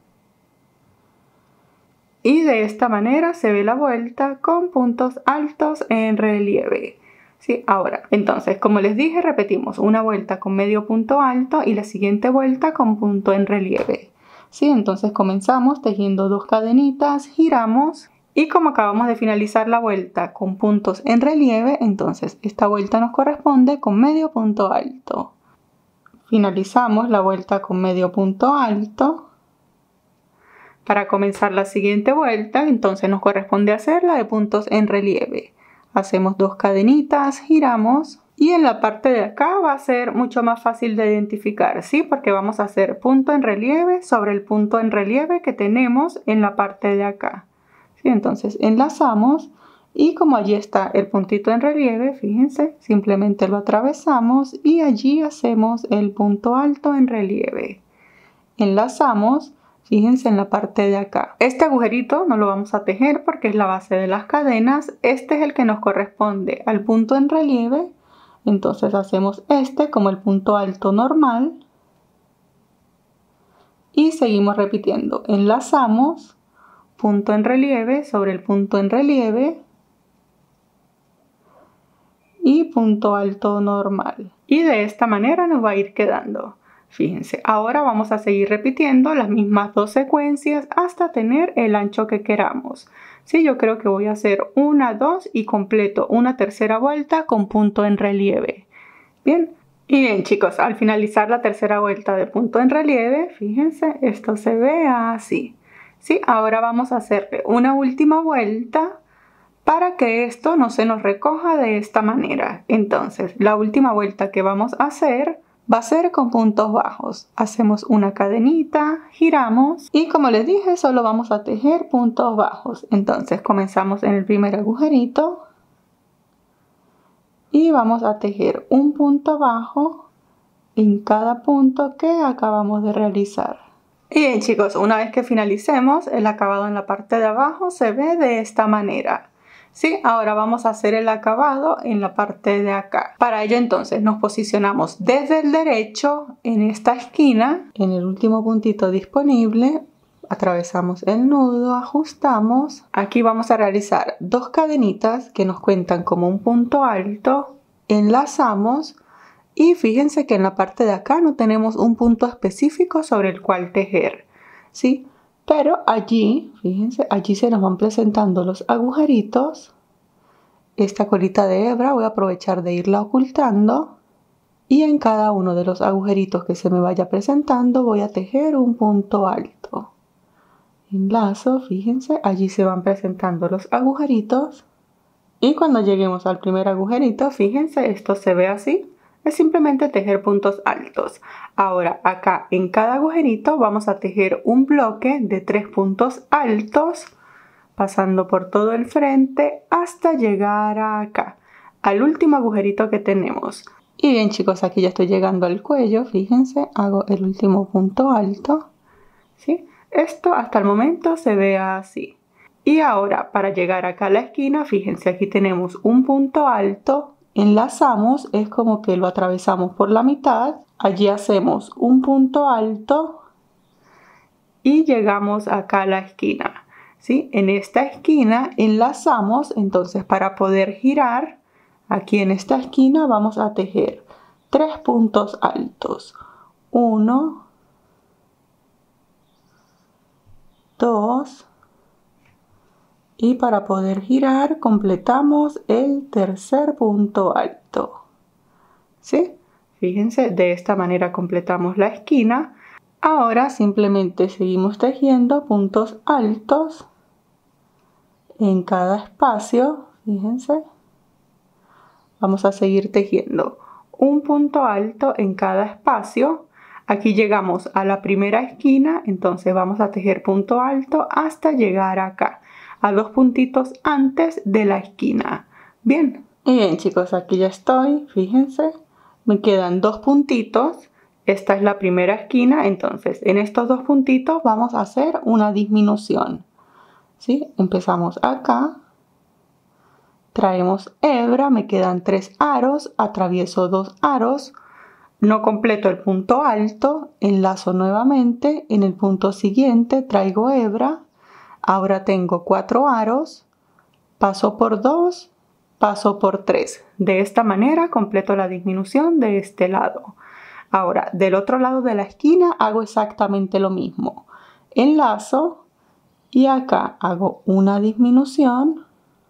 Y de esta manera se ve la vuelta con puntos altos en relieve. Sí, ahora, entonces, como les dije, repetimos una vuelta con medio punto alto y la siguiente vuelta con punto en relieve. Sí, entonces comenzamos tejiendo 2 cadenitas, giramos. Y como acabamos de finalizar la vuelta con puntos en relieve, entonces esta vuelta nos corresponde con medio punto alto. Finalizamos la vuelta con medio punto alto. Para comenzar la siguiente vuelta, entonces nos corresponde hacer la de puntos en relieve. Hacemos 2 cadenitas, giramos y en la parte de acá va a ser mucho más fácil de identificar, ¿sí? Porque vamos a hacer punto en relieve sobre el punto en relieve que tenemos en la parte de acá. ¿Sí? Entonces enlazamos. Y como allí está el puntito en relieve, fíjense, simplemente lo atravesamos y allí hacemos el punto alto en relieve. Enlazamos, fíjense en la parte de acá. Este agujerito no lo vamos a tejer porque es la base de las cadenas. Este es el que nos corresponde al punto en relieve. Entonces hacemos este como el punto alto normal. Y seguimos repitiendo. Enlazamos, punto en relieve sobre el punto en relieve. Y punto alto normal. Y de esta manera nos va a ir quedando. Fíjense, ahora vamos a seguir repitiendo las mismas 2 secuencias hasta tener el ancho que queramos. Sí, yo creo que voy a hacer 1, 2 y completo una tercera vuelta con punto en relieve. Bien, y bien chicos, al finalizar la tercera vuelta de punto en relieve, fíjense, esto se ve así. Sí, ahora vamos a hacerle una última vuelta para que esto no se nos recoja de esta manera. Entonces, la última vuelta que vamos a hacer va a ser con puntos bajos. Hacemos una cadenita, giramos y como les dije, solo vamos a tejer puntos bajos. Entonces, comenzamos en el primer agujerito y vamos a tejer un punto bajo en cada punto que acabamos de realizar. Y bien chicos, una vez que finalicemos, el acabado en la parte de abajo se ve de esta manera. Sí, ahora vamos a hacer el acabado en la parte de acá. Para ello entonces nos posicionamos desde el derecho en esta esquina, en el último puntito disponible, atravesamos el nudo, ajustamos. Aquí vamos a realizar 2 cadenitas que nos cuentan como un punto alto, enlazamos y fíjense que en la parte de acá no tenemos un punto específico sobre el cual tejer, ¿sí? Pero allí, fíjense, allí se nos van presentando los agujeritos. Esta colita de hebra voy a aprovechar de irla ocultando. Y en cada uno de los agujeritos que se me vaya presentando voy a tejer un punto alto. Enlazo, fíjense, allí se van presentando los agujeritos. Y cuando lleguemos al primer agujerito, fíjense, esto se ve así. Es simplemente tejer puntos altos. Ahora, acá en cada agujerito vamos a tejer un bloque de 3 puntos altos, pasando por todo el frente hasta llegar acá, al último agujerito que tenemos. Y bien chicos, aquí ya estoy llegando al cuello, fíjense, hago el último punto alto, ¿sí? Esto hasta el momento se ve así. Y ahora, para llegar acá a la esquina, fíjense, aquí tenemos un punto alto, enlazamos, es como que lo atravesamos por la mitad, allí hacemos un punto alto y llegamos acá a la esquina, ¿sí? En esta esquina enlazamos, entonces para poder girar, aquí en esta esquina vamos a tejer 3 puntos altos. 1, 2, y para poder girar completamos el tercer punto alto, ¿sí? Fíjense, de esta manera completamos la esquina. Ahora simplemente seguimos tejiendo puntos altos en cada espacio, fíjense. Vamos a seguir tejiendo un punto alto en cada espacio. Aquí llegamos a la primera esquina, entonces vamos a tejer punto alto hasta llegar acá, a 2 puntitos antes de la esquina. Bien, y bien chicos, aquí ya estoy, fíjense, me quedan 2 puntitos. Esta es la primera esquina, entonces en estos 2 puntitos vamos a hacer una disminución, ¿sí? Empezamos acá, traemos hebra, me quedan 3 aros, atravieso 2 aros, no completo el punto alto, enlazo nuevamente, en el punto siguiente traigo hebra, ahora tengo 4 aros, paso por 2, paso por 3. De esta manera completo la disminución de este lado. Ahora, del otro lado de la esquina hago exactamente lo mismo. Enlazo y acá hago una disminución,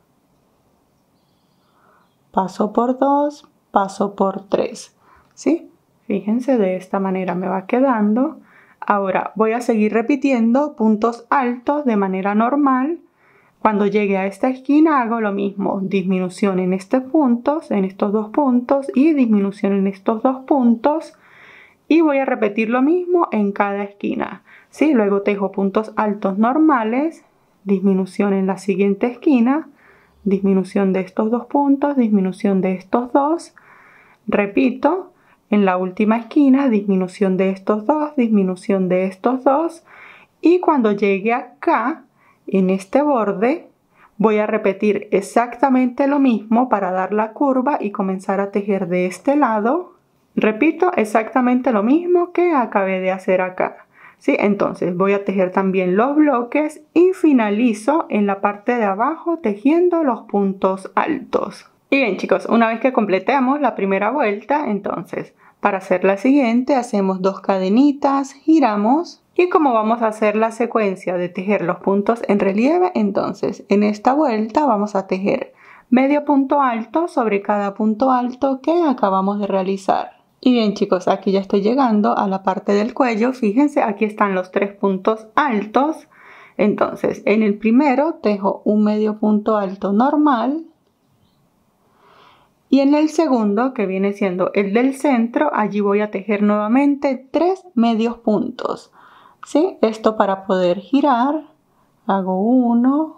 paso por 2, paso por 3, ¿sí? Fíjense, de esta manera me va quedando. Ahora voy a seguir repitiendo puntos altos de manera normal. Cuando llegue a esta esquina hago lo mismo, disminución en estos puntos, en estos 2 puntos y disminución en estos 2 puntos. Y voy a repetir lo mismo en cada esquina, ¿sí? Luego tejo puntos altos normales, disminución en la siguiente esquina, disminución de estos 2 puntos, disminución de estos 2, repito, en la última esquina, disminución de estos 2, disminución de estos 2, y cuando llegue acá, en este borde, voy a repetir exactamente lo mismo para dar la curva y comenzar a tejer de este lado. Repito exactamente lo mismo que acabé de hacer acá, ¿sí? Entonces voy a tejer también los bloques y finalizo en la parte de abajo tejiendo los puntos altos. Y bien chicos, una vez que completamos la primera vuelta, entonces para hacer la siguiente hacemos 2 cadenitas, giramos, y como vamos a hacer la secuencia de tejer los puntos en relieve, entonces en esta vuelta vamos a tejer medio punto alto sobre cada punto alto que acabamos de realizar. Y bien chicos, aquí ya estoy llegando a la parte del cuello. Fíjense, aquí están los 3 puntos altos. Entonces, en el primero tejo un medio punto alto normal. Y en el segundo, que viene siendo el del centro, allí voy a tejer nuevamente 3 medios puntos, ¿sí? Esto para poder girar, hago 1,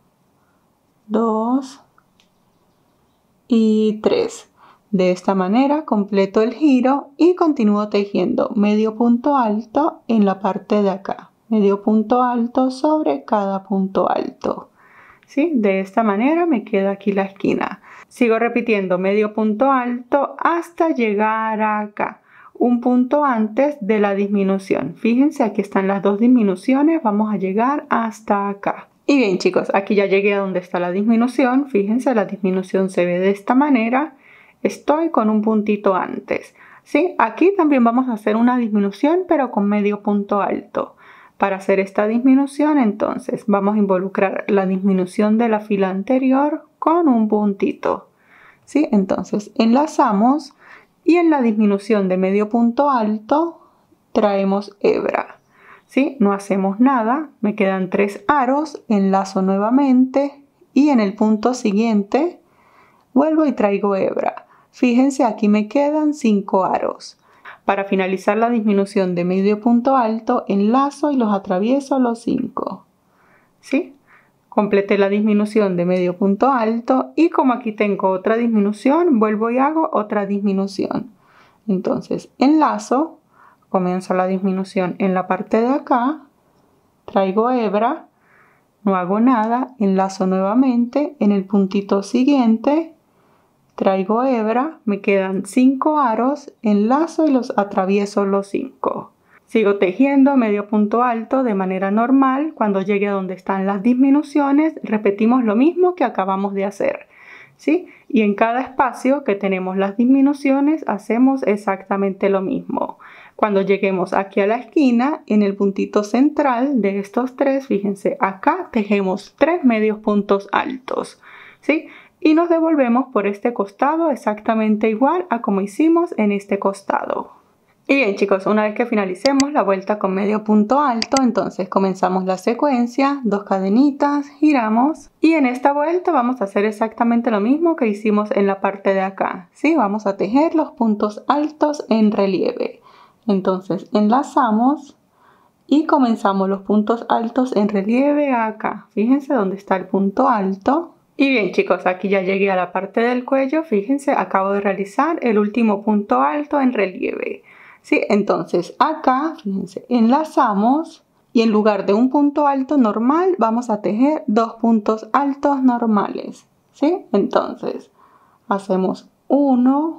2 y 3. De esta manera completo el giro y continúo tejiendo medio punto alto en la parte de acá, medio punto alto sobre cada punto alto, ¿sí? De esta manera me queda aquí la esquina. Sigo repitiendo medio punto alto hasta llegar acá, un punto antes de la disminución. Fíjense, aquí están las 2 disminuciones, vamos a llegar hasta acá. Y bien chicos, aquí ya llegué a donde está la disminución. Fíjense, la disminución se ve de esta manera. Estoy con un puntito antes, ¿sí? Aquí también vamos a hacer una disminución, pero con medio punto alto. Para hacer esta disminución, entonces, vamos a involucrar la disminución de la fila anterior con un puntito, ¿sí? Entonces, enlazamos y en la disminución de medio punto alto traemos hebra, ¿sí? No hacemos nada, me quedan 3 aros, enlazo nuevamente y en el punto siguiente vuelvo y traigo hebra. Fíjense, aquí me quedan 5 aros. Para finalizar la disminución de medio punto alto, enlazo y los atravieso los 5. ¿Sí? Completé la disminución de medio punto alto y como aquí tengo otra disminución, vuelvo y hago otra disminución. Entonces, enlazo, comienzo la disminución en la parte de acá, traigo hebra, no hago nada, enlazo nuevamente en el puntito siguiente, traigo hebra, me quedan 5 aros, enlazo y los atravieso los 5. Sigo tejiendo medio punto alto de manera normal. Cuando llegue a donde están las disminuciones, repetimos lo mismo que acabamos de hacer, ¿sí? Y en cada espacio que tenemos las disminuciones, hacemos exactamente lo mismo. Cuando lleguemos aquí a la esquina, en el puntito central de estos 3, fíjense, acá tejemos 3 medios puntos altos, ¿sí? Y nos devolvemos por este costado exactamente igual a como hicimos en este costado. Y bien chicos, una vez que finalicemos la vuelta con medio punto alto, entonces comenzamos la secuencia, 2 cadenitas, giramos y en esta vuelta vamos a hacer exactamente lo mismo que hicimos en la parte de acá, ¿sí? Vamos a tejer los puntos altos en relieve. Entonces enlazamos y comenzamos los puntos altos en relieve acá. Fíjense dónde está el punto alto. Y bien chicos, aquí ya llegué a la parte del cuello. Fíjense, acabo de realizar el último punto alto en relieve. ¿Sí? Entonces acá, fíjense, enlazamos y en lugar de un punto alto normal vamos a tejer 2 puntos altos normales. ¿Sí? Entonces hacemos 1,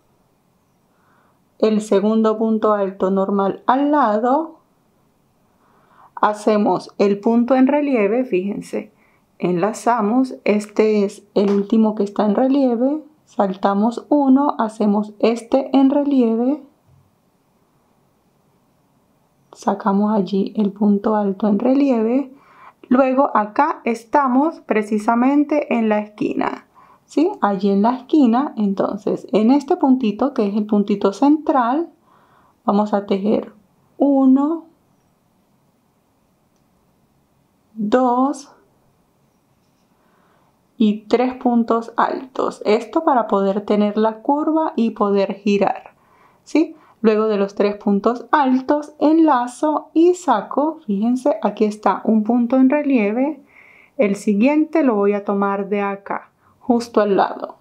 el segundo punto alto normal al lado, hacemos el punto en relieve, fíjense, enlazamos, este es el último que está en relieve, saltamos 1, hacemos este en relieve, sacamos allí el punto alto en relieve, luego acá estamos precisamente en la esquina, ¿sí? Allí en la esquina, entonces en este puntito que es el puntito central, vamos a tejer 1, 2 y 3 puntos altos. Esto para poder tener la curva y poder girar, ¿sí? Luego de los 3 puntos altos, enlazo y saco. Fíjense, aquí está un punto en relieve. El siguiente lo voy a tomar de acá, justo al lado.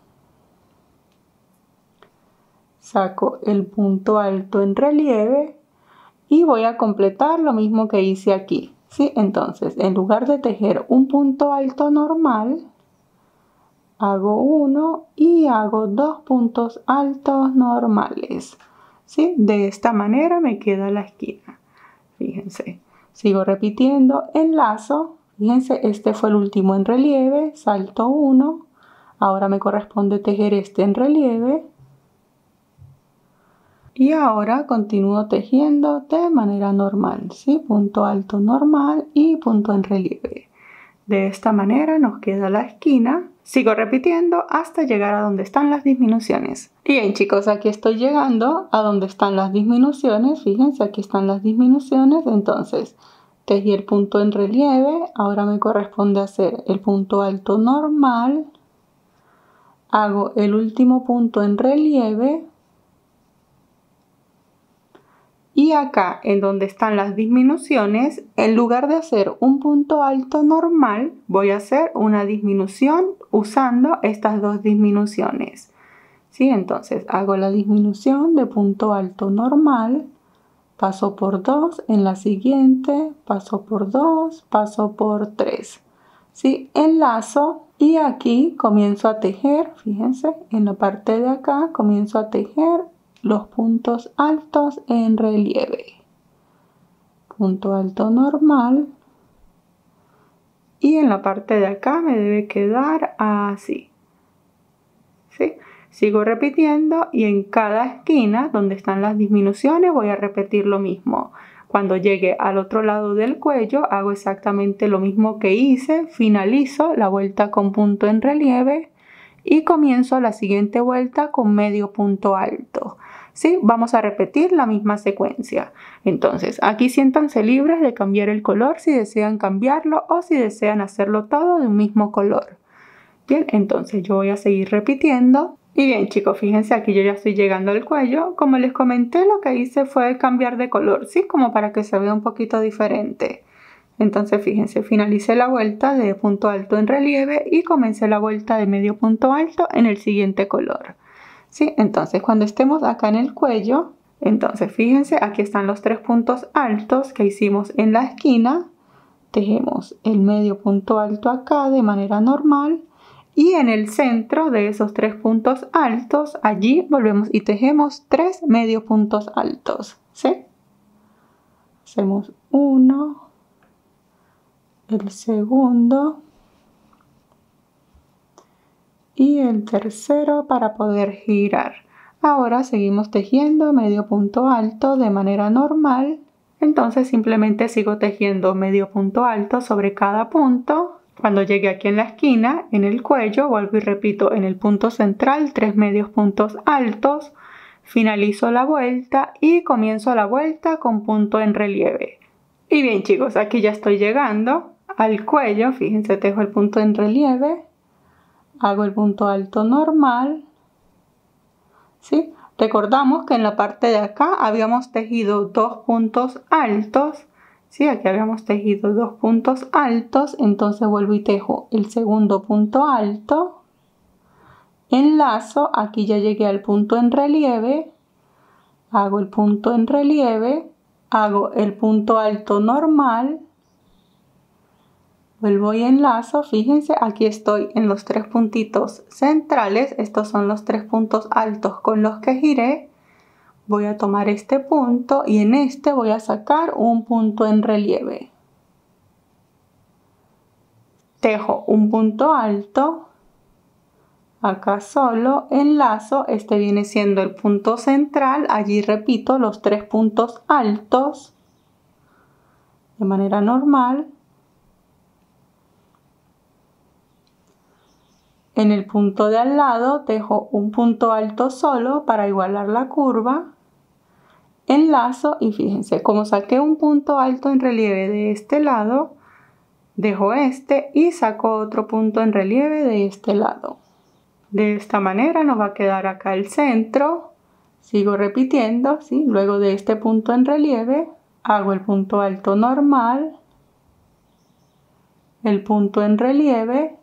Saco el punto alto en relieve y voy a completar lo mismo que hice aquí. ¿Sí? Entonces, en lugar de tejer un punto alto normal, hago 1 y hago 2 puntos altos normales. ¿Sí? De esta manera me queda la esquina. Fíjense, sigo repitiendo, enlazo. Fíjense, este fue el último en relieve, salto 1. Ahora me corresponde tejer este en relieve. Y ahora continúo tejiendo de manera normal, ¿sí? Punto alto normal y punto en relieve. De esta manera nos queda la esquina. Sigo repitiendo hasta llegar a donde están las disminuciones. Bien chicos, aquí estoy llegando a donde están las disminuciones. Fíjense, aquí están las disminuciones. Entonces, tejí el punto en relieve. Ahora me corresponde hacer el punto alto normal. Hago el último punto en relieve. Y acá, en donde están las disminuciones, en lugar de hacer un punto alto normal, voy a hacer una disminución usando estas 2 disminuciones. ¿Sí? Entonces, hago la disminución de punto alto normal, paso por 2, en la siguiente, paso por 2, paso por 3. ¿Sí? Enlazo y aquí comienzo a tejer, fíjense, en la parte de acá comienzo a tejer los puntos altos en relieve. Punto alto normal. Y en la parte de acá me debe quedar así. ¿Sí? Sigo repitiendo y en cada esquina donde están las disminuciones voy a repetir lo mismo. Cuando llegue al otro lado del cuello hago exactamente lo mismo que hice. Finalizo la vuelta con punto en relieve y comienzo la siguiente vuelta con medio punto alto. ¿Sí? Vamos a repetir la misma secuencia. Entonces, aquí siéntanse libres de cambiar el color si desean cambiarlo o si desean hacerlo todo de un mismo color. Bien, entonces yo voy a seguir repitiendo. Y bien chicos, fíjense, aquí yo ya estoy llegando al cuello. Como les comenté, lo que hice fue cambiar de color, ¿sí? Como para que se vea un poquito diferente. Entonces fíjense, finalicé la vuelta de punto alto en relieve y comencé la vuelta de medio punto alto en el siguiente color, ¿sí? Entonces cuando estemos acá en el cuello, entonces fíjense, aquí están los 3 puntos altos que hicimos en la esquina. Tejemos el medio punto alto acá de manera normal. Y en el centro de esos 3 puntos altos, allí volvemos y tejemos 3 medio puntos altos, ¿sí? Hacemos uno, el segundo y el tercero para poder girar. Ahora seguimos tejiendo medio punto alto de manera normal. Entonces simplemente sigo tejiendo medio punto alto sobre cada punto. Cuando llegue aquí en la esquina, en el cuello, vuelvo y repito en el punto central 3 medios puntos altos, finalizo la vuelta y comienzo la vuelta con punto en relieve. Y bien chicos, aquí ya estoy llegando al cuello, fíjense, tejo el punto en relieve, hago el punto alto normal, ¿sí? Recordamos que en la parte de acá habíamos tejido 2 puntos altos. Sí, aquí habíamos tejido 2 puntos altos, entonces vuelvo y tejo el segundo punto alto, enlazo, aquí ya llegué al punto en relieve, hago el punto en relieve, hago el punto alto normal, vuelvo y enlazo, fíjense, aquí estoy en los 3 puntitos centrales, estos son los 3 puntos altos con los que giré. Voy a tomar este punto y en este voy a sacar un punto en relieve. Tejo un punto alto, acá solo, enlazo, este viene siendo el punto central, allí repito los 3 puntos altos de manera normal. En el punto de al lado tejo un punto alto solo para igualar la curva. Enlazo y fíjense, como saqué un punto alto en relieve de este lado, dejo este y saco otro punto en relieve de este lado. De esta manera nos va a quedar acá el centro. Sigo repitiendo, ¿sí? Luego de este punto en relieve, hago el punto alto normal, el punto en relieve.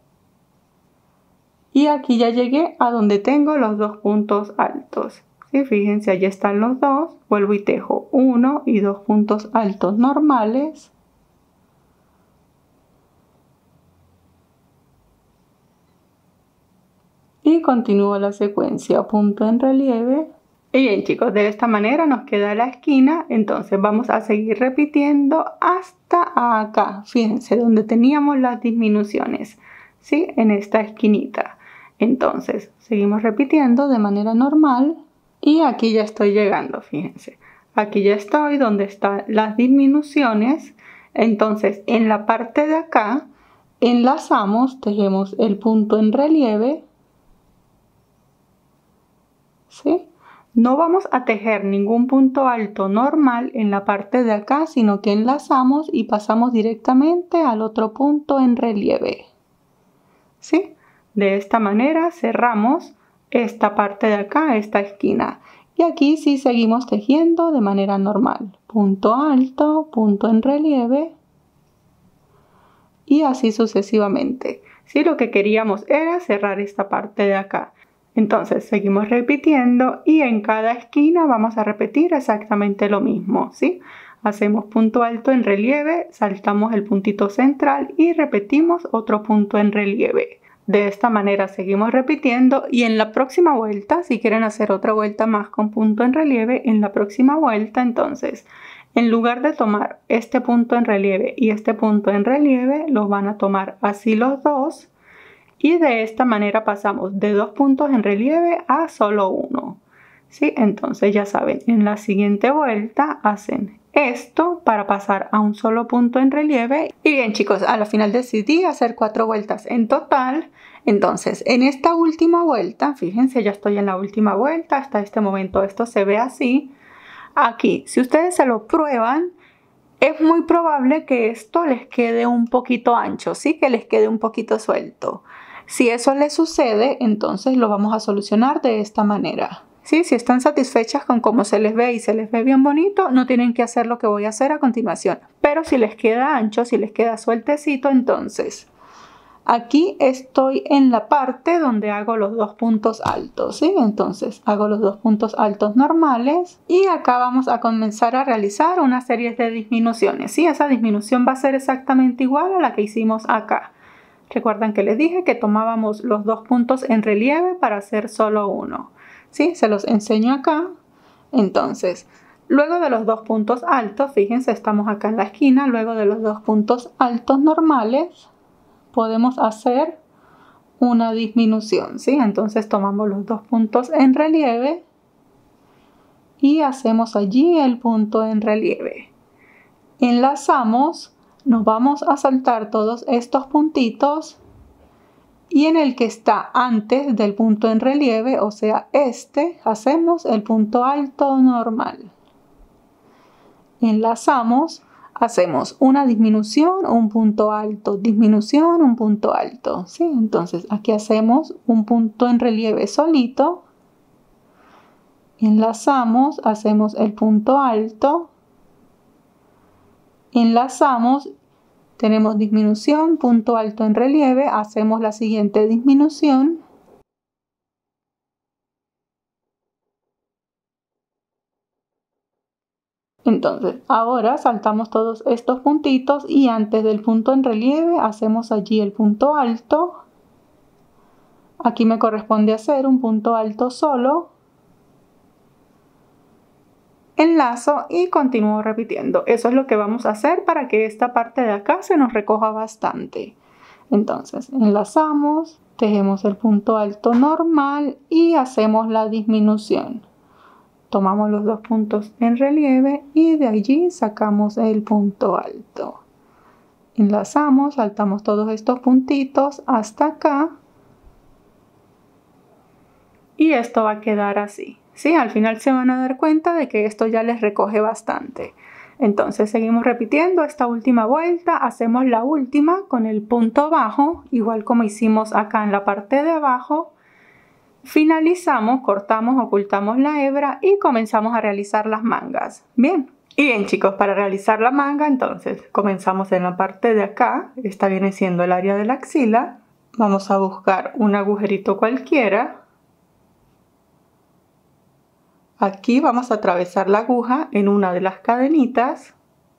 Y aquí ya llegué a donde tengo los 2 puntos altos. ¿Sí? Fíjense, allí están los dos. Vuelvo y tejo 1 y 2 puntos altos normales. Y continúo la secuencia, punto en relieve. Y bien chicos, de esta manera nos queda la esquina. Entonces vamos a seguir repitiendo hasta acá. Fíjense, donde teníamos las disminuciones, ¿sí? En esta esquinita. Entonces, seguimos repitiendo de manera normal y aquí ya estoy llegando, fíjense. Aquí ya estoy donde están las disminuciones. Entonces, en la parte de acá, enlazamos, tejemos el punto en relieve, ¿sí? No vamos a tejer ningún punto alto normal en la parte de acá, sino que enlazamos y pasamos directamente al otro punto en relieve, ¿sí? De esta manera cerramos esta parte de acá, esta esquina. Y aquí sí seguimos tejiendo de manera normal. Punto alto, punto en relieve. Y así sucesivamente. Sí, lo que queríamos era cerrar esta parte de acá. Entonces seguimos repitiendo y en cada esquina vamos a repetir exactamente lo mismo, ¿sí? Hacemos punto alto en relieve, saltamos el puntito central y repetimos otro punto en relieve. De esta manera seguimos repitiendo y en la próxima vuelta, si quieren hacer otra vuelta más con punto en relieve, en la próxima vuelta entonces, en lugar de tomar este punto en relieve y este punto en relieve, los van a tomar así los dos y de esta manera pasamos de 2 puntos en relieve a solo uno. ¿Sí? Entonces ya saben, en la siguiente vuelta hacen esto para pasar a un solo punto en relieve. Y bien chicos, a la final decidí hacer 4 vueltas en total. Entonces en esta última vuelta, fíjense, ya estoy en la última vuelta, hasta este momento esto se ve así. Aquí, si ustedes se lo prueban, es muy probable que esto les quede un poquito ancho, ¿sí? Que les quede un poquito suelto. Si eso les sucede, entonces lo vamos a solucionar de esta manera. ¿Sí? Si están satisfechas con cómo se les ve y se les ve bien bonito, no tienen que hacer lo que voy a hacer a continuación. Pero si les queda ancho, si les queda sueltecito, entonces aquí estoy en la parte donde hago los dos puntos altos, ¿sí? Entonces hago los dos puntos altos normales y acá vamos a comenzar a realizar una serie de disminuciones, ¿sí? Esa disminución va a ser exactamente igual a la que hicimos acá. Recuerdan que les dije que tomábamos los dos puntos en relieve para hacer solo uno, ¿sí? Se los enseño acá. Entonces, luego de los dos puntos altos, fíjense, estamos acá en la esquina, luego de los dos puntos altos normales, podemos hacer una disminución, ¿sí? Entonces tomamos los dos puntos en relieve y hacemos allí el punto en relieve. Enlazamos, nos vamos a saltar todos estos puntitos y en el que está antes del punto en relieve, o sea, hacemos el punto alto normal. Enlazamos, hacemos una disminución, un punto alto, disminución, un punto alto, ¿sí? Entonces aquí hacemos un punto en relieve solito, enlazamos, hacemos el punto alto, enlazamos, tenemos disminución, punto alto en relieve, hacemos la siguiente disminución. Entonces, ahora saltamos todos estos puntitos y antes del punto en relieve hacemos allí el punto alto. Aquí me corresponde hacer un punto alto solo. Enlazo y continúo repitiendo. Eso es lo que vamos a hacer para que esta parte de acá se nos recoja bastante. Entonces, enlazamos, tejemos el punto alto normal y hacemos la disminución. Tomamos los dos puntos en relieve y de allí sacamos el punto alto. Enlazamos, saltamos todos estos puntitos hasta acá. Y esto va a quedar así. ¿Sí? Al final se van a dar cuenta de que esto ya les recoge bastante. Entonces seguimos repitiendo esta última vuelta. Hacemos la última con el punto bajo, igual como hicimos acá en la parte de abajo. Finalizamos, cortamos, ocultamos la hebra y comenzamos a realizar las mangas. Bien. Y bien chicos, para realizar la manga entonces comenzamos en la parte de acá. Esta viene siendo el área de la axila. Vamos a buscar un agujerito cualquiera. Aquí vamos a atravesar la aguja en una de las cadenitas.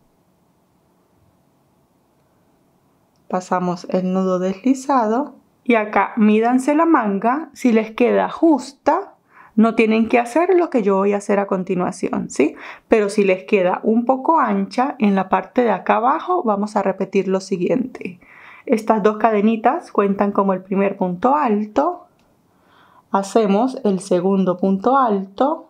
Pasamos el nudo deslizado. Y acá mídanse la manga. Si les queda justa, no tienen que hacer lo que yo voy a hacer a continuación, ¿sí? Pero si les queda un poco ancha, en la parte de acá abajo vamos a repetir lo siguiente. Estas dos cadenitas cuentan como el primer punto alto. Hacemos el segundo punto alto.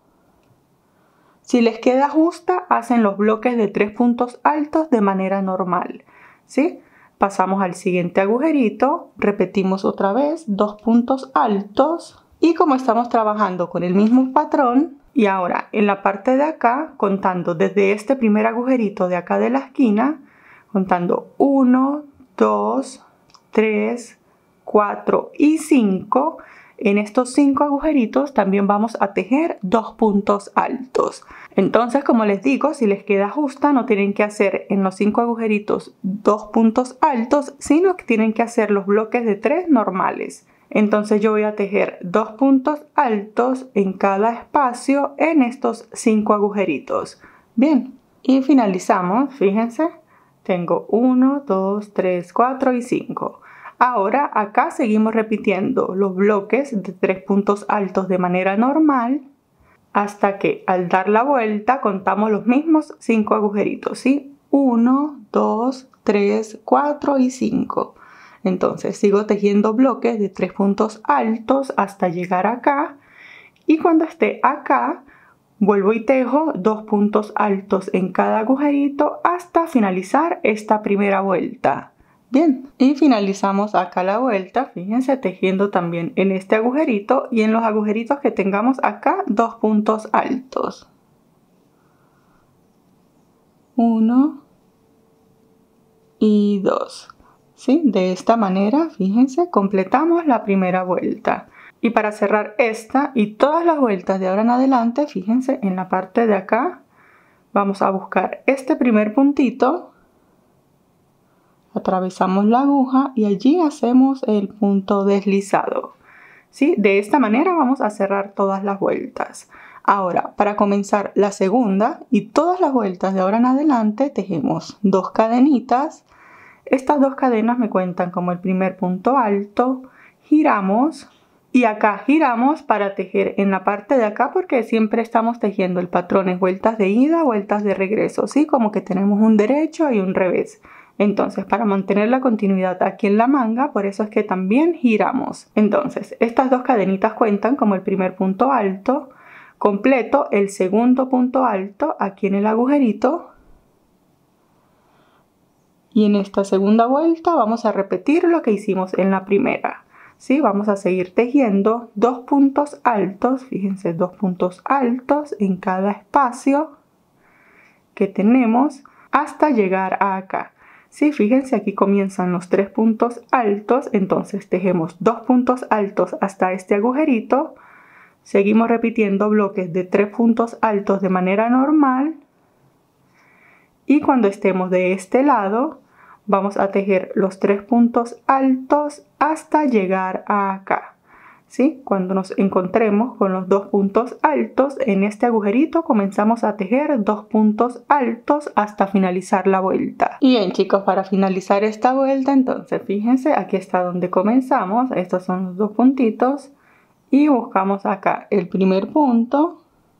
Si les queda justa, hacen los bloques de 3 puntos altos de manera normal, ¿sí? Pasamos al siguiente agujerito, repetimos otra vez 2 puntos altos y como estamos trabajando con el mismo patrón y ahora en la parte de acá, contando desde este primer agujerito de acá de la esquina, contando 1, 2, 3, 4 y 5, en estos 5 agujeritos también vamos a tejer 2 puntos altos. Entonces, como les digo, si les queda justa, no tienen que hacer en los 5 agujeritos 2 puntos altos, sino que tienen que hacer los bloques de 3 normales. Entonces yo voy a tejer 2 puntos altos en cada espacio en estos 5 agujeritos. Bien, y finalizamos, fíjense, tengo 1, 2, 3, 4 y 5. Ahora acá seguimos repitiendo los bloques de 3 puntos altos de manera normal hasta que al dar la vuelta contamos los mismos 5 agujeritos, ¿sí? 1, 2, 3, 4 y 5. Entonces sigo tejiendo bloques de 3 puntos altos hasta llegar acá y cuando esté acá vuelvo y tejo 2 puntos altos en cada agujerito hasta finalizar esta primera vuelta. Bien, y finalizamos acá la vuelta, fíjense, tejiendo también en este agujerito y en los agujeritos que tengamos acá 2 puntos altos. 1 y 2. ¿Sí? De esta manera, fíjense, completamos la primera vuelta. Y para cerrar esta y todas las vueltas de ahora en adelante, fíjense, en la parte de acá vamos a buscar este primer puntito, atravesamos la aguja y allí hacemos el punto deslizado. ¿Sí? De esta manera vamos a cerrar todas las vueltas. Ahora, para comenzar la segunda y todas las vueltas de ahora en adelante, tejemos 2 cadenitas. Estas 2 cadenas me cuentan como el primer punto alto, giramos y acá giramos para tejer en la parte de acá porque siempre estamos tejiendo el patrón en vueltas de ida, vueltas de regreso, ¿sí? Como que tenemos un derecho y un revés. Entonces, para mantener la continuidad aquí en la manga, por eso es que también giramos. Entonces, estas 2 cadenitas cuentan como el primer punto alto, completo el segundo punto alto aquí en el agujerito. Y en esta segunda vuelta vamos a repetir lo que hicimos en la primera. ¿Sí? Vamos a seguir tejiendo 2 puntos altos, fíjense, 2 puntos altos en cada espacio que tenemos hasta llegar a acá. ¿Sí? Fíjense, aquí comienzan los 3 puntos altos, entonces tejemos 2 puntos altos hasta este agujerito. Seguimos repitiendo bloques de 3 puntos altos de manera normal. Y cuando estemos de este lado, vamos a tejer los 3 puntos altos hasta llegar a acá. ¿Sí? Cuando nos encontremos con los 2 puntos altos en este agujerito, comenzamos a tejer 2 puntos altos hasta finalizar la vuelta. Y bien, chicos, para finalizar esta vuelta, entonces fíjense, aquí está donde comenzamos. Estos son los 2 puntitos y buscamos acá el primer punto.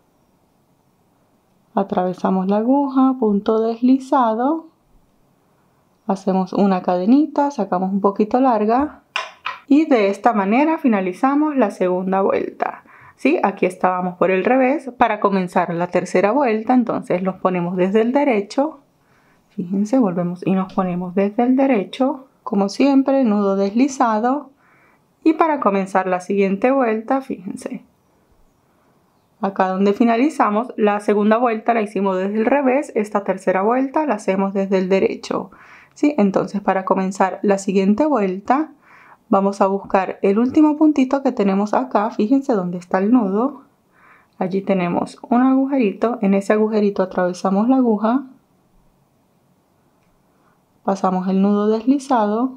Atravesamos la aguja, punto deslizado, hacemos una cadenita, sacamos un poquito larga y de esta manera finalizamos la segunda vuelta. ¿Sí? Aquí estábamos por el revés. Para comenzar la tercera vuelta, entonces los ponemos desde el derecho. Fíjense, volvemos y nos ponemos desde el derecho, como siempre, nudo deslizado. Y para comenzar la siguiente vuelta, fíjense, acá donde finalizamos, la segunda vuelta la hicimos desde el revés, esta tercera vuelta la hacemos desde el derecho. ¿Sí? Entonces, para comenzar la siguiente vuelta, vamos a buscar el último puntito que tenemos acá, fíjense dónde está el nudo. Allí tenemos un agujerito, en ese agujerito atravesamos la aguja, pasamos el nudo deslizado,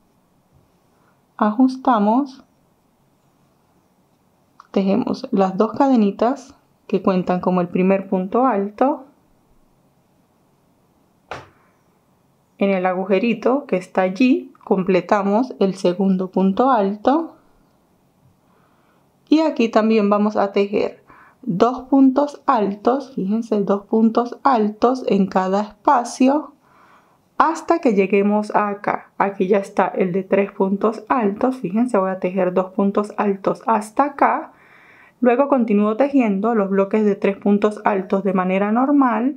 ajustamos, tejemos las 2 cadenitas que cuentan como el primer punto alto. En el agujerito que está allí completamos el segundo punto alto y aquí también vamos a tejer 2 puntos altos, fíjense, 2 puntos altos en cada espacio hasta que lleguemos a acá. Aquí ya está el de 3 puntos altos, fíjense, voy a tejer 2 puntos altos hasta acá. Luego continúo tejiendo los bloques de 3 puntos altos de manera normal.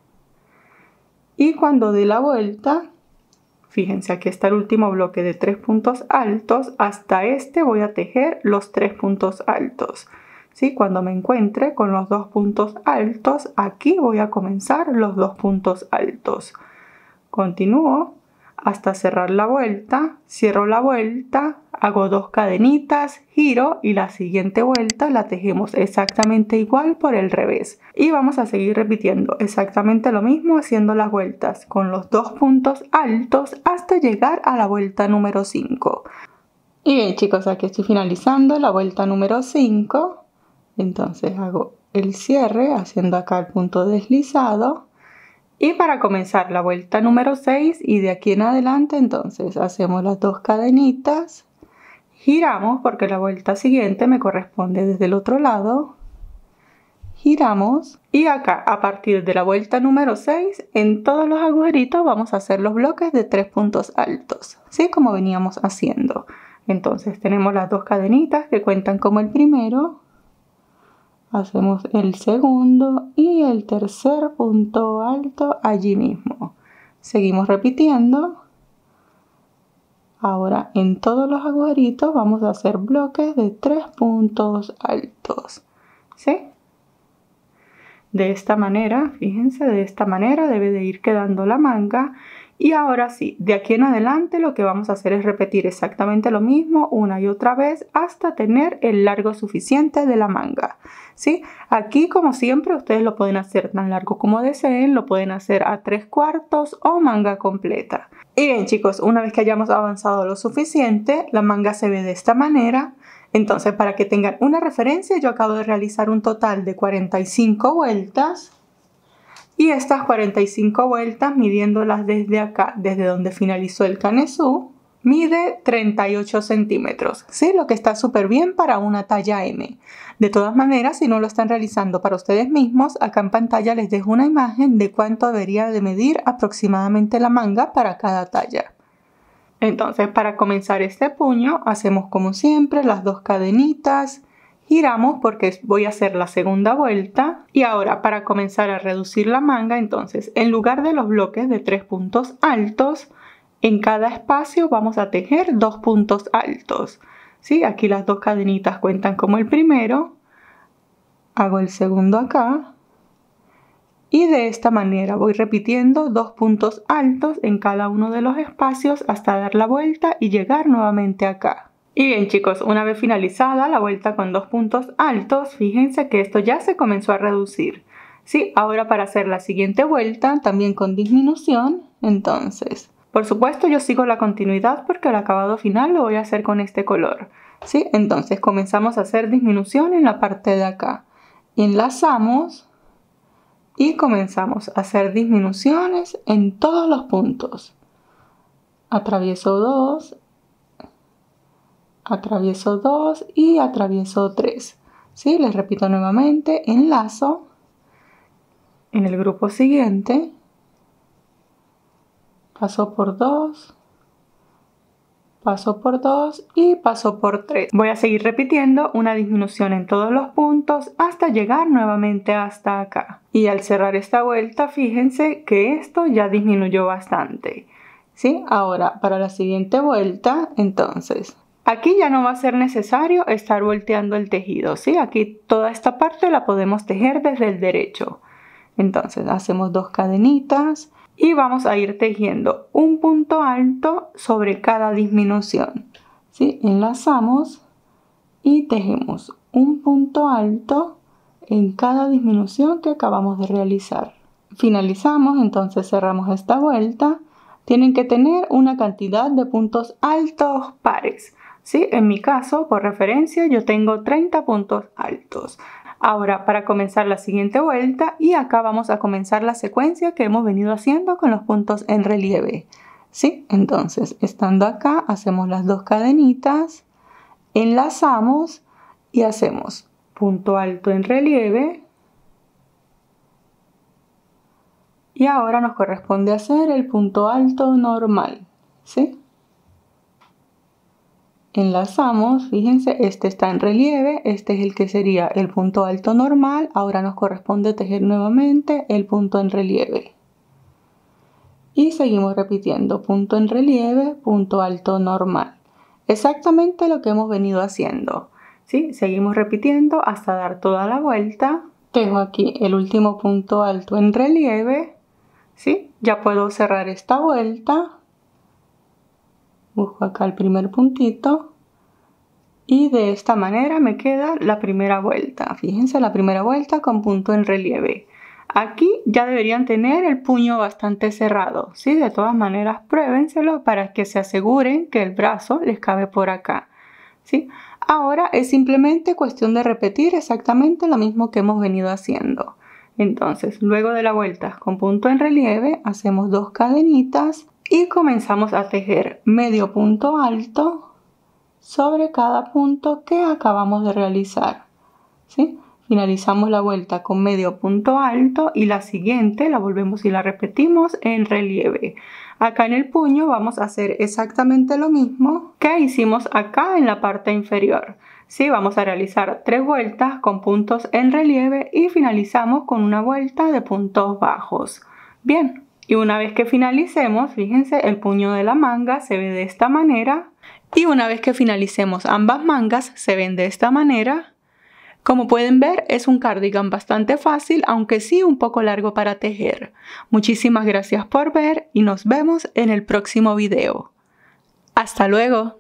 Y cuando dé la vuelta, fíjense, aquí está el último bloque de 3 puntos altos. Hasta este voy a tejer los 3 puntos altos. ¿Sí? Cuando me encuentre con los 2 puntos altos, aquí voy a comenzar los 2 puntos altos. Continúo hasta cerrar la vuelta, cierro la vuelta, hago 2 cadenitas, giro y la siguiente vuelta la tejemos exactamente igual por el revés. Y vamos a seguir repitiendo exactamente lo mismo haciendo las vueltas con los 2 puntos altos hasta llegar a la vuelta número 5. Y bien, chicos, aquí estoy finalizando la vuelta número 5. Entonces hago el cierre haciendo acá el punto deslizado. Y para comenzar la vuelta número 6 y de aquí en adelante, entonces hacemos las 2 cadenitas, giramos porque la vuelta siguiente me corresponde desde el otro lado, giramos y acá a partir de la vuelta número 6 en todos los agujeritos vamos a hacer los bloques de 3 puntos altos, ¿sí? Como veníamos haciendo. Entonces tenemos las 2 cadenitas que cuentan como el primero. Hacemos el segundo y el tercer punto alto allí mismo. Seguimos repitiendo. Ahora en todos los agujeritos vamos a hacer bloques de 3 puntos altos. ¿Sí? De esta manera, fíjense, de esta manera debe de ir quedando la manga. Y ahora sí, de aquí en adelante lo que vamos a hacer es repetir exactamente lo mismo una y otra vez hasta tener el largo suficiente de la manga, ¿sí? Aquí, como siempre, ustedes lo pueden hacer tan largo como deseen, lo pueden hacer a 3/4 o manga completa. Y bien, chicos, una vez que hayamos avanzado lo suficiente, la manga se ve de esta manera. Entonces, para que tengan una referencia, yo acabo de realizar un total de 45 vueltas. Y estas 45 vueltas, midiéndolas desde acá, desde donde finalizó el canesú, mide 38 centímetros, ¿sí? Lo que está súper bien para una talla M. De todas maneras, si no lo están realizando para ustedes mismos, acá en pantalla les dejo una imagen de cuánto debería de medir aproximadamente la manga para cada talla. Entonces, para comenzar este puño, hacemos como siempre las 2 cadenitas. Giramos porque voy a hacer la segunda vuelta. Y ahora, para comenzar a reducir la manga, entonces, en lugar de los bloques de 3 puntos altos, en cada espacio vamos a tejer 2 puntos altos. ¿Sí? Aquí las 2 cadenitas cuentan como el primero. Hago el segundo acá. Y de esta manera voy repitiendo 2 puntos altos en cada uno de los espacios hasta dar la vuelta y llegar nuevamente acá. Y bien, chicos, una vez finalizada la vuelta con 2 puntos altos, fíjense que esto ya se comenzó a reducir. Sí, ahora para hacer la siguiente vuelta, también con disminución, entonces, por supuesto yo sigo la continuidad porque el acabado final lo voy a hacer con este color. Sí, entonces comenzamos a hacer disminución en la parte de acá. Enlazamos y comenzamos a hacer disminuciones en todos los puntos. Atravieso 2. Atravieso 2 y atravieso 3. ¿Sí? Les repito nuevamente, enlazo en el grupo siguiente, paso por 2, paso por 2 y paso por 3. Voy a seguir repitiendo una disminución en todos los puntos hasta llegar nuevamente hasta acá. Y al cerrar esta vuelta, fíjense que esto ya disminuyó bastante. ¿Sí? Ahora, para la siguiente vuelta, entonces, aquí ya no va a ser necesario estar volteando el tejido, ¿sí? Aquí toda esta parte la podemos tejer desde el derecho. Entonces hacemos 2 cadenitas y vamos a ir tejiendo un punto alto sobre cada disminución, ¿sí? Enlazamos y tejemos un punto alto en cada disminución que acabamos de realizar. Finalizamos, entonces cerramos esta vuelta. Tienen que tener una cantidad de puntos altos pares. ¿Sí? En mi caso, por referencia, yo tengo 30 puntos altos. Ahora, para comenzar la siguiente vuelta, y acá vamos a comenzar la secuencia que hemos venido haciendo con los puntos en relieve. ¿Sí? Entonces, estando acá, hacemos las 2 cadenitas, enlazamos y hacemos punto alto en relieve. Y ahora nos corresponde hacer el punto alto normal, ¿sí? Enlazamos, fíjense, este está en relieve, este es el que sería el punto alto normal. Ahora nos corresponde tejer nuevamente el punto en relieve. Y seguimos repitiendo punto en relieve, punto alto normal. Exactamente lo que hemos venido haciendo, ¿sí? Seguimos repitiendo hasta dar toda la vuelta. Tejo aquí el último punto alto en relieve. ¿Sí? Ya puedo cerrar esta vuelta. Busco acá el primer puntito. Y de esta manera me queda la primera vuelta. Fíjense, la primera vuelta con punto en relieve. Aquí ya deberían tener el puño bastante cerrado, ¿sí? De todas maneras, pruébenselo para que se aseguren que el brazo les cabe por acá, ¿sí? Ahora es simplemente cuestión de repetir exactamente lo mismo que hemos venido haciendo. Entonces, luego de la vuelta con punto en relieve, hacemos 2 cadenitas y comenzamos a tejer medio punto alto sobre cada punto que acabamos de realizar, ¿sí? Finalizamos la vuelta con medio punto alto y la siguiente la volvemos y la repetimos en relieve. Acá en el puño vamos a hacer exactamente lo mismo que hicimos acá en la parte inferior. Sí, vamos a realizar 3 vueltas con puntos en relieve y finalizamos con una vuelta de puntos bajos. Bien, y una vez que finalicemos, fíjense, el puño de la manga se ve de esta manera. Y una vez que finalicemos ambas mangas, se ven de esta manera. Como pueden ver, es un cardigan bastante fácil, aunque sí un poco largo para tejer. Muchísimas gracias por ver y nos vemos en el próximo video. ¡Hasta luego!